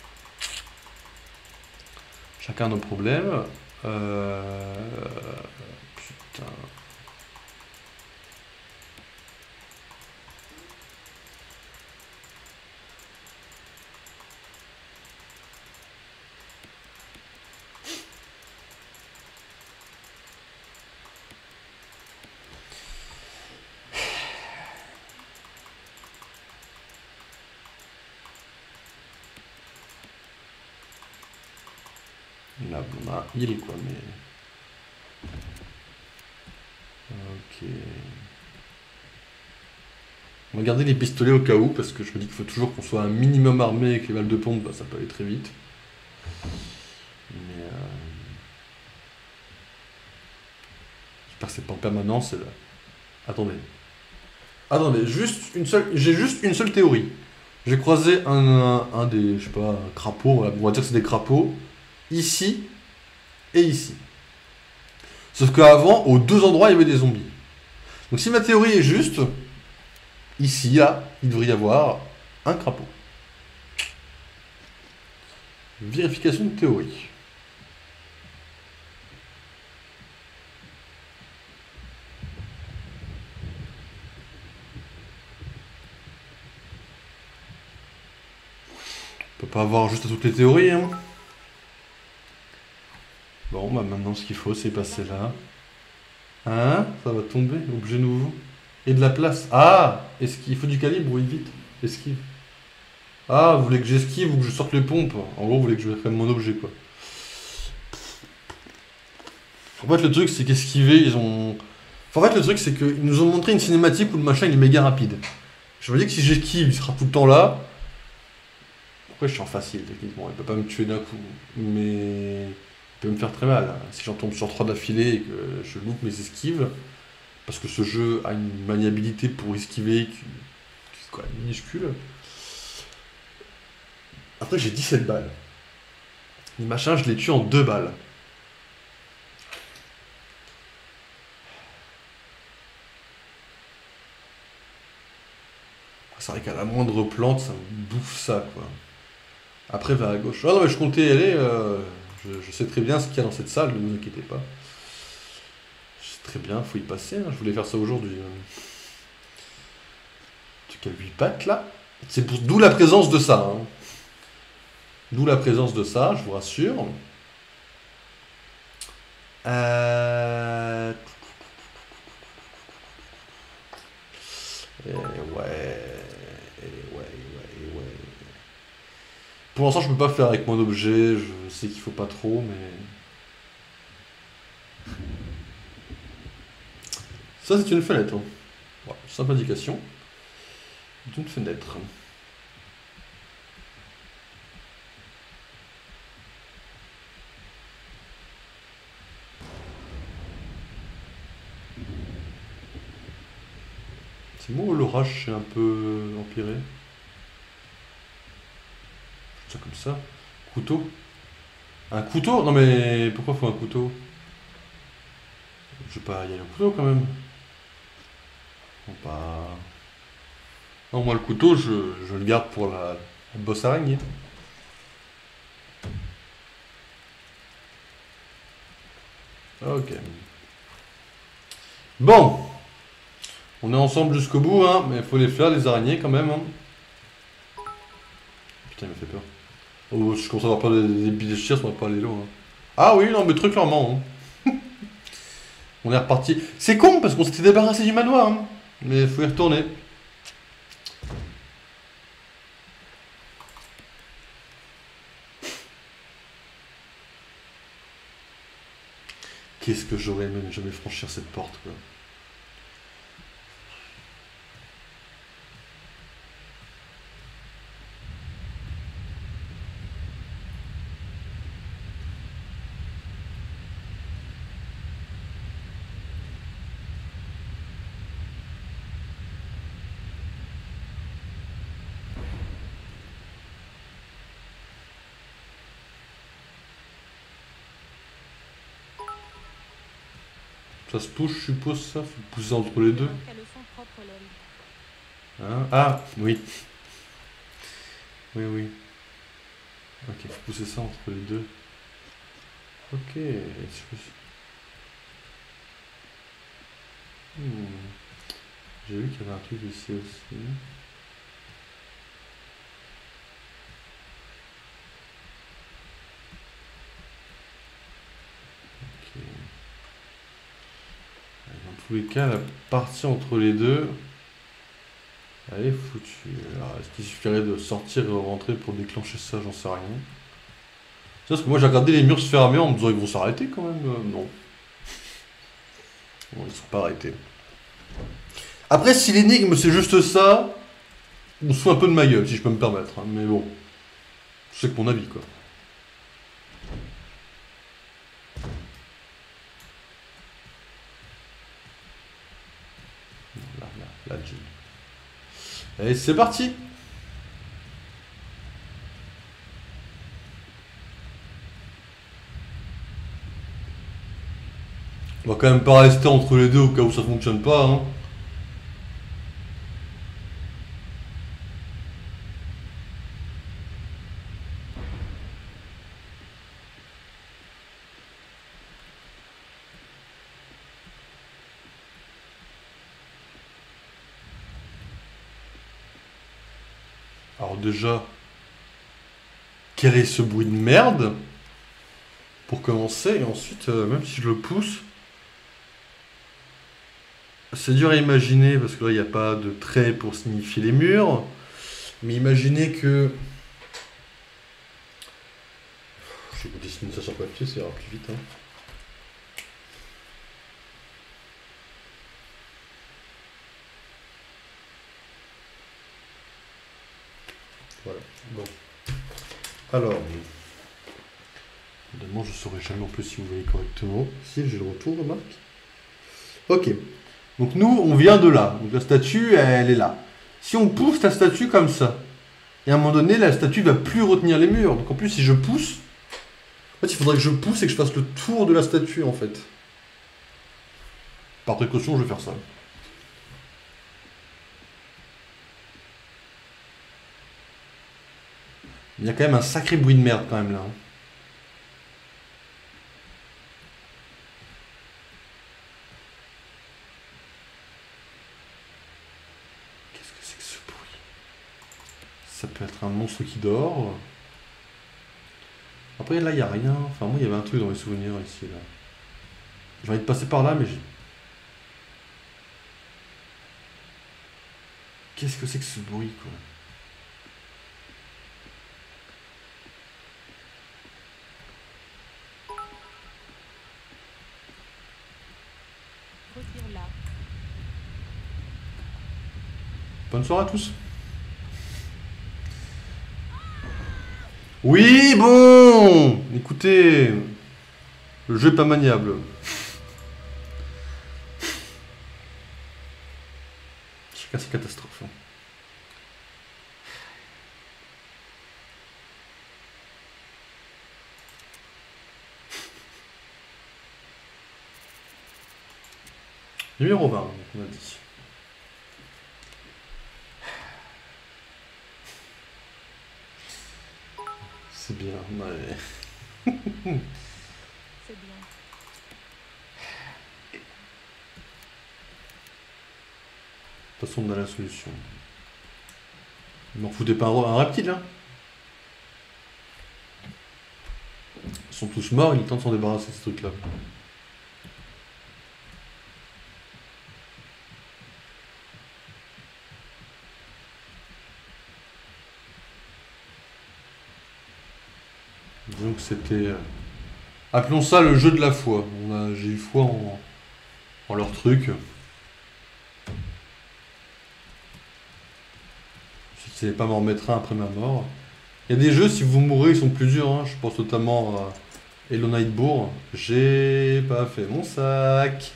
chacun nos problèmes. Putain. Là, on a un heal, quoi, mais... Ok. On va garder les pistolets au cas où, parce que je me dis qu'il faut toujours qu'on soit un minimum armé avec les balles de pompe, bah, ça peut aller très vite. Mais... J'espère que c'est pas en permanence, c'est là. Attendez. Attendez, j'ai juste une seule théorie. J'ai croisé un des, je sais pas, un crapaud, on va dire que c'est des crapauds, ici et ici. Sauf qu'avant, aux deux endroits, il y avait des zombies. Donc si ma théorie est juste, ici, là, il devrait y avoir un crapaud. Vérification de théorie. On peut pas avoir juste à toutes les théories, hein. Bon, bah maintenant, ce qu'il faut, c'est passer là. Hein? Ça va tomber, objet nouveau. Et de la place. Ah! Esquive. Il faut du calibre, oui, vite. Esquive. Ah, vous voulez que j'esquive ou que je sorte les pompes? En gros, vous voulez que je mette mon objet, quoi. En fait, le truc, c'est qu'esquiver, ils ont... En fait, le truc, c'est qu'ils nous ont montré une cinématique où le machin, il est méga rapide. Je me dis que si j'esquive, il sera tout le temps là. Après, je suis en facile, techniquement. Il peut pas me tuer d'un coup. Mais... il peut me faire très mal, hein. Si j'en tombe sur 3 d'affilée et que je loupe mes esquives. Parce que ce jeu a une maniabilité pour esquiver qui est quand même minuscule. Après, j'ai 17 balles. Les machins, je les tue en 2 balles. C'est vrai qu'à la moindre plante, ça me bouffe ça, quoi. Après, vers la gauche. Ah non, mais je comptais y aller. Je sais très bien ce qu'il y a dans cette salle, ne vous inquiétez pas. Je sais très bien, faut y passer, hein. Je voulais faire ça aujourd'hui. Tu as 8 pattes, là. D'où la présence de ça, hein. D'où la présence de ça, je vous rassure. Ouais. Pour l'instant, je peux pas faire avec mon objet. Je sais qu'il faut pas trop, mais... Ça, c'est une fenêtre. Voilà, simple indication. D'une fenêtre. C'est moi ou l'orage s'est un peu empiré? Ça comme ça. Couteau. Un couteau? Non mais pourquoi faut un couteau? Je vais pas y aller au couteau quand même. Non, pas... Non, moi le couteau, je le garde pour la bosse araignée. Ok. Bon. On est ensemble jusqu'au bout, hein, mais il faut les faire, les araignées quand même. Hein. Putain, il m'a fait peur. Oh, je commence à avoir peur des bichos, on va pas aller loin. Hein. Ah oui, non, mais très clairement. Hein. On est reparti. C'est con parce qu'on s'était débarrassé du manoir, hein. Mais il faut y retourner. Qu'est-ce que j'aurais aimé ne jamais franchir cette porte, quoi. Ça se pousse, je suppose, ça. Faut pousser entre les deux. Qu'elle le son propre l'aile. Hein? Ah, oui. Oui, oui. Ok, faut pousser ça entre les deux. Ok. Hmm. J'ai vu qu'il y avait un truc ici aussi. Ok. Dans tous les cas, la partie entre les deux, elle est foutue. Alors, est-ce qu'il suffirait de sortir et de rentrer pour déclencher ça? J'en sais rien. Parce que moi j'ai regardé les murs se fermer en me disant ils vont s'arrêter quand même. Non. Bon, ils sont pas arrêtés. Après, si l'énigme c'est juste ça, on se fout un peu de ma gueule, si je peux me permettre. Hein. Mais bon, c'est que mon avis quoi. Là, Jill. Allez, c'est parti! On va quand même pas rester entre les deux au cas où ça fonctionne pas. Hein. Alors déjà, quel est ce bruit de merde? Pour commencer, et ensuite, même si je le pousse, c'est dur à imaginer parce que là il n'y a pas de trait pour signifier les murs. Mais imaginez que. Je vais vous dessiner ça sur papier, ça ira plus vite. Hein. Voilà. Bon. Alors. Évidemment, je ne saurais jamais en plus si vous voyez correctement. Si, j'ai le retour, remarque. Ok. Donc nous, on vient de là. Donc la statue, elle est là. Si on pousse la statue comme ça, et à un moment donné, la statue va plus retenir les murs. Donc en plus, si je pousse, en fait, il faudrait que je pousse et que je fasse le tour de la statue, en fait. Par précaution, je vais faire ça. Il y a quand même un sacré bruit de merde, quand même, là. Ça peut être un monstre qui dort. Après là il n'y a rien. Enfin moi il y avait un truc dans mes souvenirs ici là. J'ai envie de passer par là mais j'ai. Qu'est-ce que c'est que ce bruit quoi? Retire là. Bonne soirée à tous. Oui, bon. Écoutez, le jeu est pas maniable. Chacun ses catastrophes. Hein. Numéro 20, on a dit. C'est bien, ouais. C'est bien. De toute façon, on a la solution. Ne m'en foutez pas un reptile, hein. Ils sont tous morts, il est temps de s'en débarrasser de ce truc-là. Disons que c'était... Appelons ça le jeu de la foi. J'ai eu foi en leur truc. Je ne savais pas m'en remettre un après ma mort. Il y a des jeux, si vous mourrez, ils sont plus durs. Hein. Je pense notamment à Hello Nightbourg. J'ai pas fait mon sac.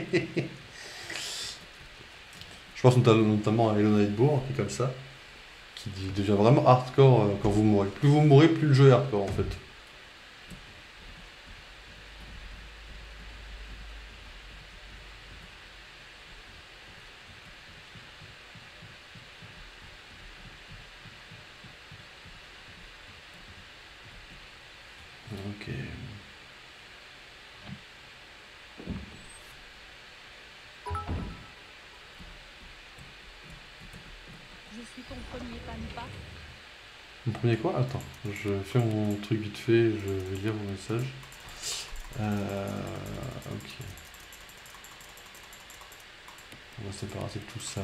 Je pense notamment à Hello Nightbourg, qui est comme ça. Qui devient vraiment hardcore quand vous mourrez. Plus vous mourrez, plus le jeu est hardcore en fait. Ok. Je suis ton premier fan-pas. Mon premier quoi? Attends, je fais mon truc vite fait, je vais lire mon message. Ok. On va séparer tout ça.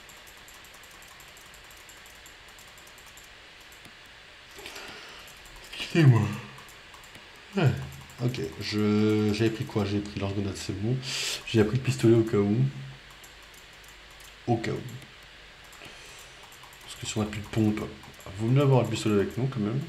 Excusez-moi. Ouais. Ok, j'avais pris quoi? J'ai pris l'argonate, c'est bon. J'ai pris le pistolet au cas où. Au cas où. Parce que si on n'a plus de pompe, vaut mieux avoir le pistolet avec nous quand même.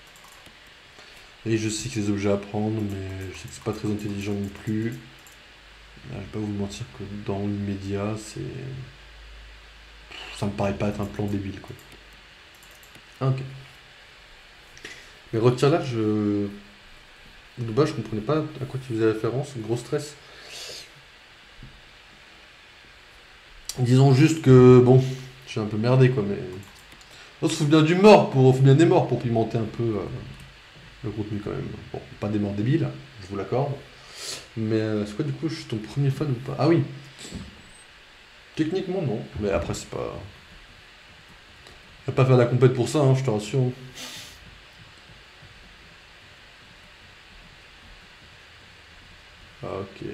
Et je sais que les objets à prendre, mais je sais que c'est pas très intelligent non plus. Là, je vais pas vous mentir que dans l'immédiat, c'est. Ça me paraît pas être un plan débile quoi. Ah, ok. Mais retire-là, je. De base, je comprenais pas à quoi tu faisais référence, gros stress. Disons juste que, bon, je suis un peu merdé quoi, mais. On se fout bien du mort, faut bien des morts pour pimenter un peu le contenu quand même. Bon, pas des morts débiles, je vous l'accorde. Mais c'est quoi du coup, je suis ton premier fan ou pas? Ah oui. Techniquement non, mais après c'est pas. Je vais pas faire la compète pour ça, hein, je te rassure. Ok.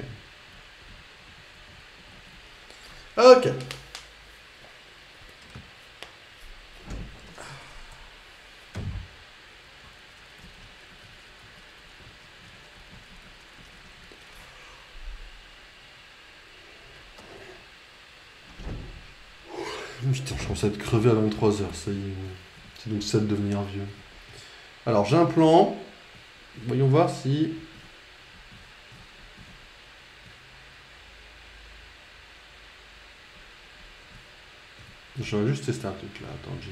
Ok. Putain, je commence à être crevé à 23h, ça y est. C'est donc ça de devenir vieux. Alors j'ai un plan. Voyons voir si. Je vais juste tester un truc là. Attends, j'ai.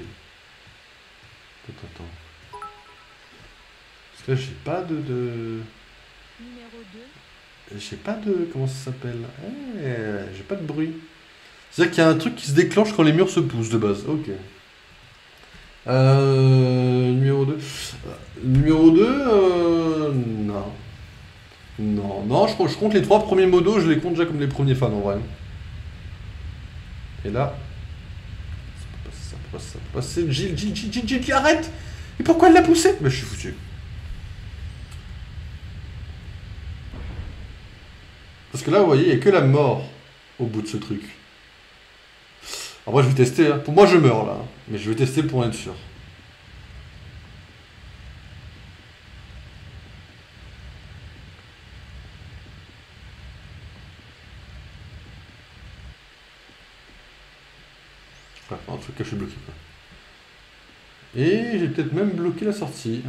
Attends. Parce que là j'ai pas de. Numéro 2. J'ai pas de. Comment ça s'appelle? J'ai pas de bruit. C'est-à-dire qu'il y a un truc qui se déclenche quand les murs se poussent de base. Ok. Numéro 2. Numéro 2, non. Non, non, je compte les 3 premiers modos, je les compte déjà comme les premiers fans en vrai. Et là. Ça peut passer. Gilles, arrête! Et pourquoi elle l'a poussé? Mais je suis foutu. Parce que là, vous voyez, il n'y a que la mort au bout de ce truc. En vrai, je vais tester. Hein. Pour moi, je meurs là. Hein. Mais je vais tester pour être sûr. Ouais, un truc que je suis bloqué. Quoi. Et j'ai peut-être même bloqué la sortie.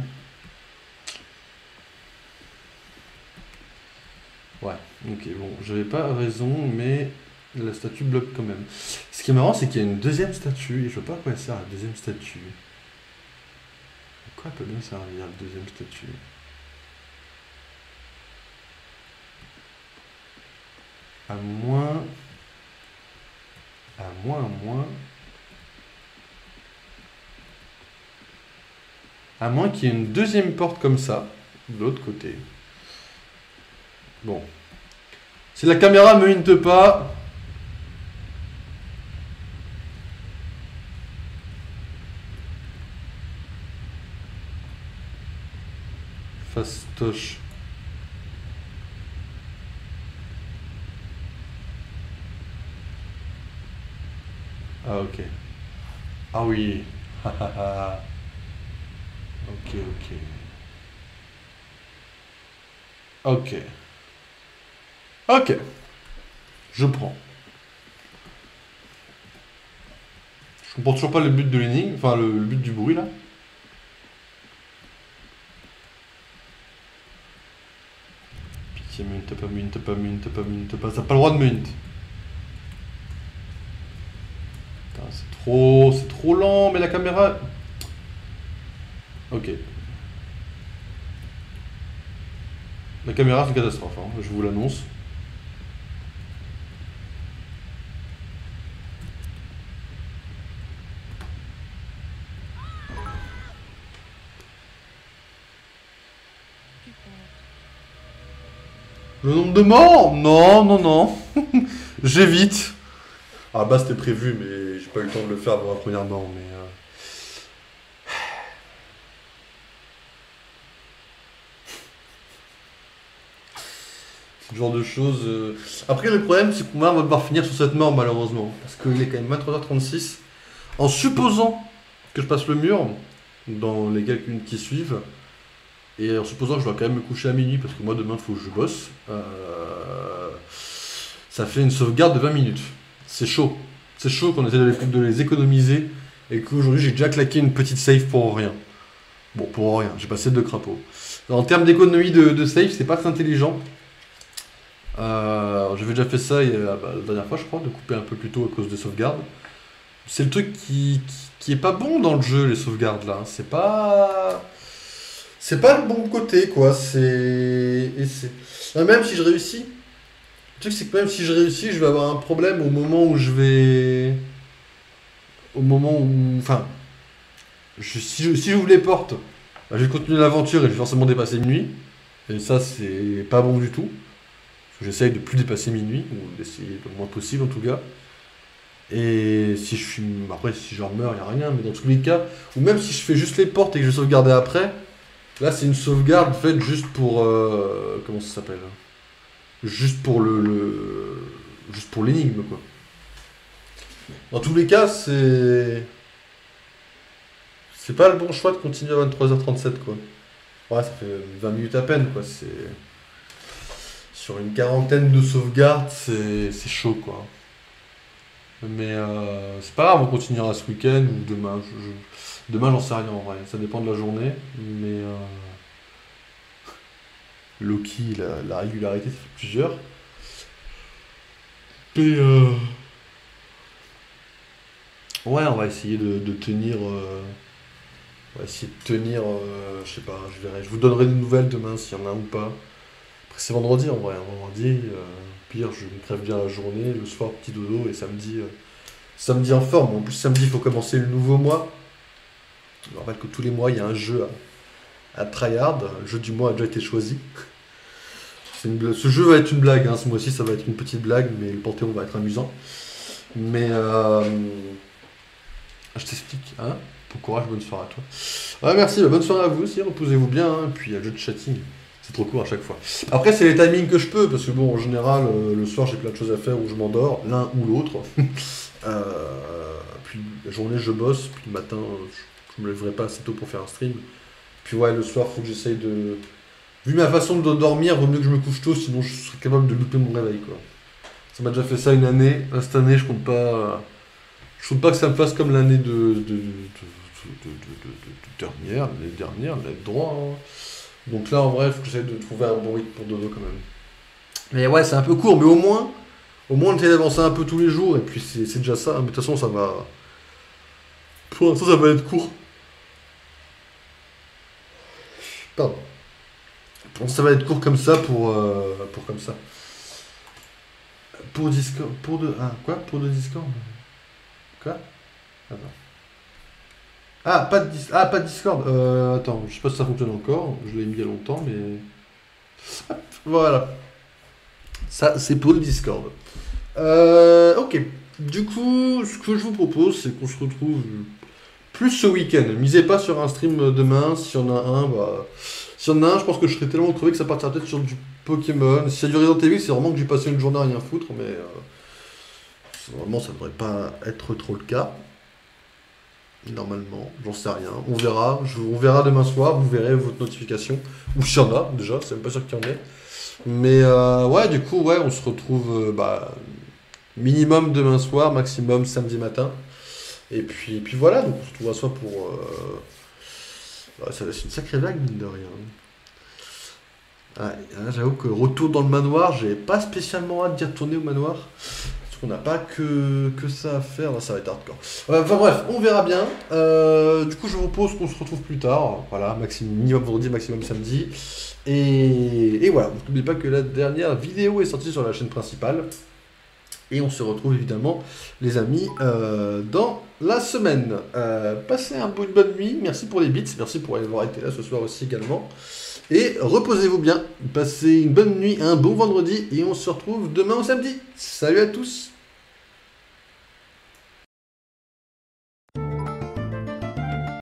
Ouais, ok, bon, j'avais pas raison, mais la statue bloque quand même. Ce qui est marrant, c'est qu'il y a une deuxième statue, et je vois pas à quoi elle sert la deuxième statue. À quoi elle peut bien servir la deuxième statue? À moins... À moins... À moins qu'il y ait une deuxième porte comme ça, de l'autre côté. Bon. Si la caméra me hinte pas... Fastoche. Ah ok. Ah oui. Ok, ok. Ok. Ok. Je prends. Je comprends toujours pas le but de l'énigme, enfin le but du bruit là. Pitié, me hinte pas, me hinte pas, me hinte pas, me hinte pas. Ça n'a pas le droit de me hinte. Putain, c'est trop lent, mais la caméra... Ok. La caméra, c'est une catastrophe, hein, je vous l'annonce. Putain, Le nombre de morts? Non, non, non. J'évite. Ah bah c'était prévu, mais j'ai pas eu le temps de le faire avant la première mort, mais... Ce genre de choses... Après le problème c'est qu'on va devoir finir sur cette mort malheureusement. Parce qu'il est quand même 23h36. En supposant que je passe le mur, dans les quelques minutes qui suivent, et en supposant que je dois quand même me coucher à minuit, parce que moi demain il faut que je bosse, ça fait une sauvegarde de 20 minutes. C'est chaud. C'est chaud qu'on essaie de les économiser, et qu'aujourd'hui j'ai déjà claqué une petite save pour rien. Bon, pour rien, j'ai passé 2 crapauds. En termes d'économie de save, c'est pas très intelligent. J'avais déjà fait ça la dernière fois, je crois, de couper un peu plus tôt à cause des sauvegardes. C'est le truc qui est pas bon dans le jeu, les sauvegardes là. C'est pas le bon côté quoi. Même si je réussis, le truc c'est que même si je réussis, je vais avoir un problème au moment où enfin, si j'ouvre les portes, bah, je vais continuer l'aventure et je vais forcément dépasser minuit. Et ça c'est pas bon du tout. J'essaye de plus dépasser minuit, ou d'essayer le moins possible en tout cas. Et si je suis. Après, si j'en meurs, il n'y a rien, mais dans tous les cas, ou même si je fais juste les portes et que je vais sauvegarder après, là c'est une sauvegarde faite juste pour. Comment ça s'appelle? Juste pour juste pour l'énigme, quoi. Dans tous les cas, c'est pas le bon choix de continuer à 23h37, quoi. Ouais, ça fait 20 minutes à peine, quoi. Sur une quarantaine de sauvegardes, c'est chaud, quoi. Mais c'est pas grave, on continuera ce week-end ou demain. Demain, j'en sais rien en vrai. Ça dépend de la journée. Mais Loki, la régularité, ça fait plusieurs. Et ouais, on va essayer de tenir. On va essayer de tenir. Je sais pas, je verrai. Je vous donnerai des nouvelles demain s'il y en a ou pas. Après, c'est vendredi en vrai. Vendredi, pire, je me crève bien la journée. Le soir, petit dodo. Et samedi en forme. En plus, samedi, il faut commencer le nouveau mois. Je me rappelle que tous les mois, il y a un jeu à tryhard. Le jeu du mois a déjà été choisi. Ce jeu va être une blague. Hein. Ce mois-ci, ça va être une petite blague. Mais le Panthéon va être amusant. Mais je t'explique. Hein. Bon courage, bonne soirée à toi. Ouais, merci. Bonne soirée à vous aussi. Reposez-vous bien. Hein. Et puis, il y a le jeu de chatting. C'est trop court à chaque fois. Après, c'est les timings que je peux, parce que bon, en général, le soir, j'ai plein de choses à faire où je m'endors, l'un ou l'autre. Puis la journée, je bosse, puis le matin, je me lèverai pas assez tôt pour faire un stream. Puis ouais, le soir, faut que j'essaye de... Vu ma façon de dormir, vaut mieux que je me couche tôt, sinon je serais capable de louper mon réveil, quoi. Ça m'a déjà fait ça une année. Cette année, je compte pas... Je compte pas que ça me fasse comme l'année l'année dernière, l'année de droit, hein. Donc là, en vrai, il faut que j'essaie de trouver un bon rythme pour dodo quand même. Mais ouais, c'est un peu court, mais au moins on essaie d'avancer un peu tous les jours, et puis c'est déjà ça. Mais de toute façon, ça va... Pour l'instant, ça va être court. Pardon. Ça va être court comme ça pour comme ça. Pour Discord... quoi? Pour de Discord? Quoi? Attends. Pas de Discord. Attends, je sais pas si ça fonctionne encore. Je l'ai mis il y a longtemps, mais... Hop, voilà. Ça, c'est pour le Discord. Ok. Du coup, ce que je vous propose, c'est qu'on se retrouve plus ce week-end. Misez pas sur un stream demain. S'il y en a un, bah... S'il y en a un, je pense que je serais tellement crevé que ça partira peut-être sur du Pokémon. S'il y a du Resident Evil, c'est vraiment que j'ai passé une journée à rien foutre, mais... Normalement, ça devrait pas être trop le cas. Normalement, j'en sais rien. On verra demain soir, vous verrez votre notification. Ou s'il y en a, déjà, c'est même pas sûr qu'il y en ait. Mais ouais, du coup, ouais, on se retrouve minimum demain soir, maximum samedi matin. Et puis voilà, donc on se retrouve à soi pour... ça va être une sacrée vague, mine de rien. Ouais, j'avoue que retour dans le manoir, j'ai pas spécialement hâte d'y retourner au manoir. On n'a pas que ça à faire, là, ça va être hardcore. Enfin bref, on verra bien. Du coup, je vous propose qu'on se retrouve plus tard. Voilà, minimum vendredi, maximum samedi. Et voilà, n'oubliez pas que la dernière vidéo est sortie sur la chaîne principale. Et on se retrouve évidemment, les amis, dans la semaine. Passez une bonne nuit. Merci pour les bits. Merci pour avoir été là ce soir aussi également. Et reposez-vous bien. Passez une bonne nuit, un bon vendredi. Et on se retrouve demain au samedi. Salut à tous.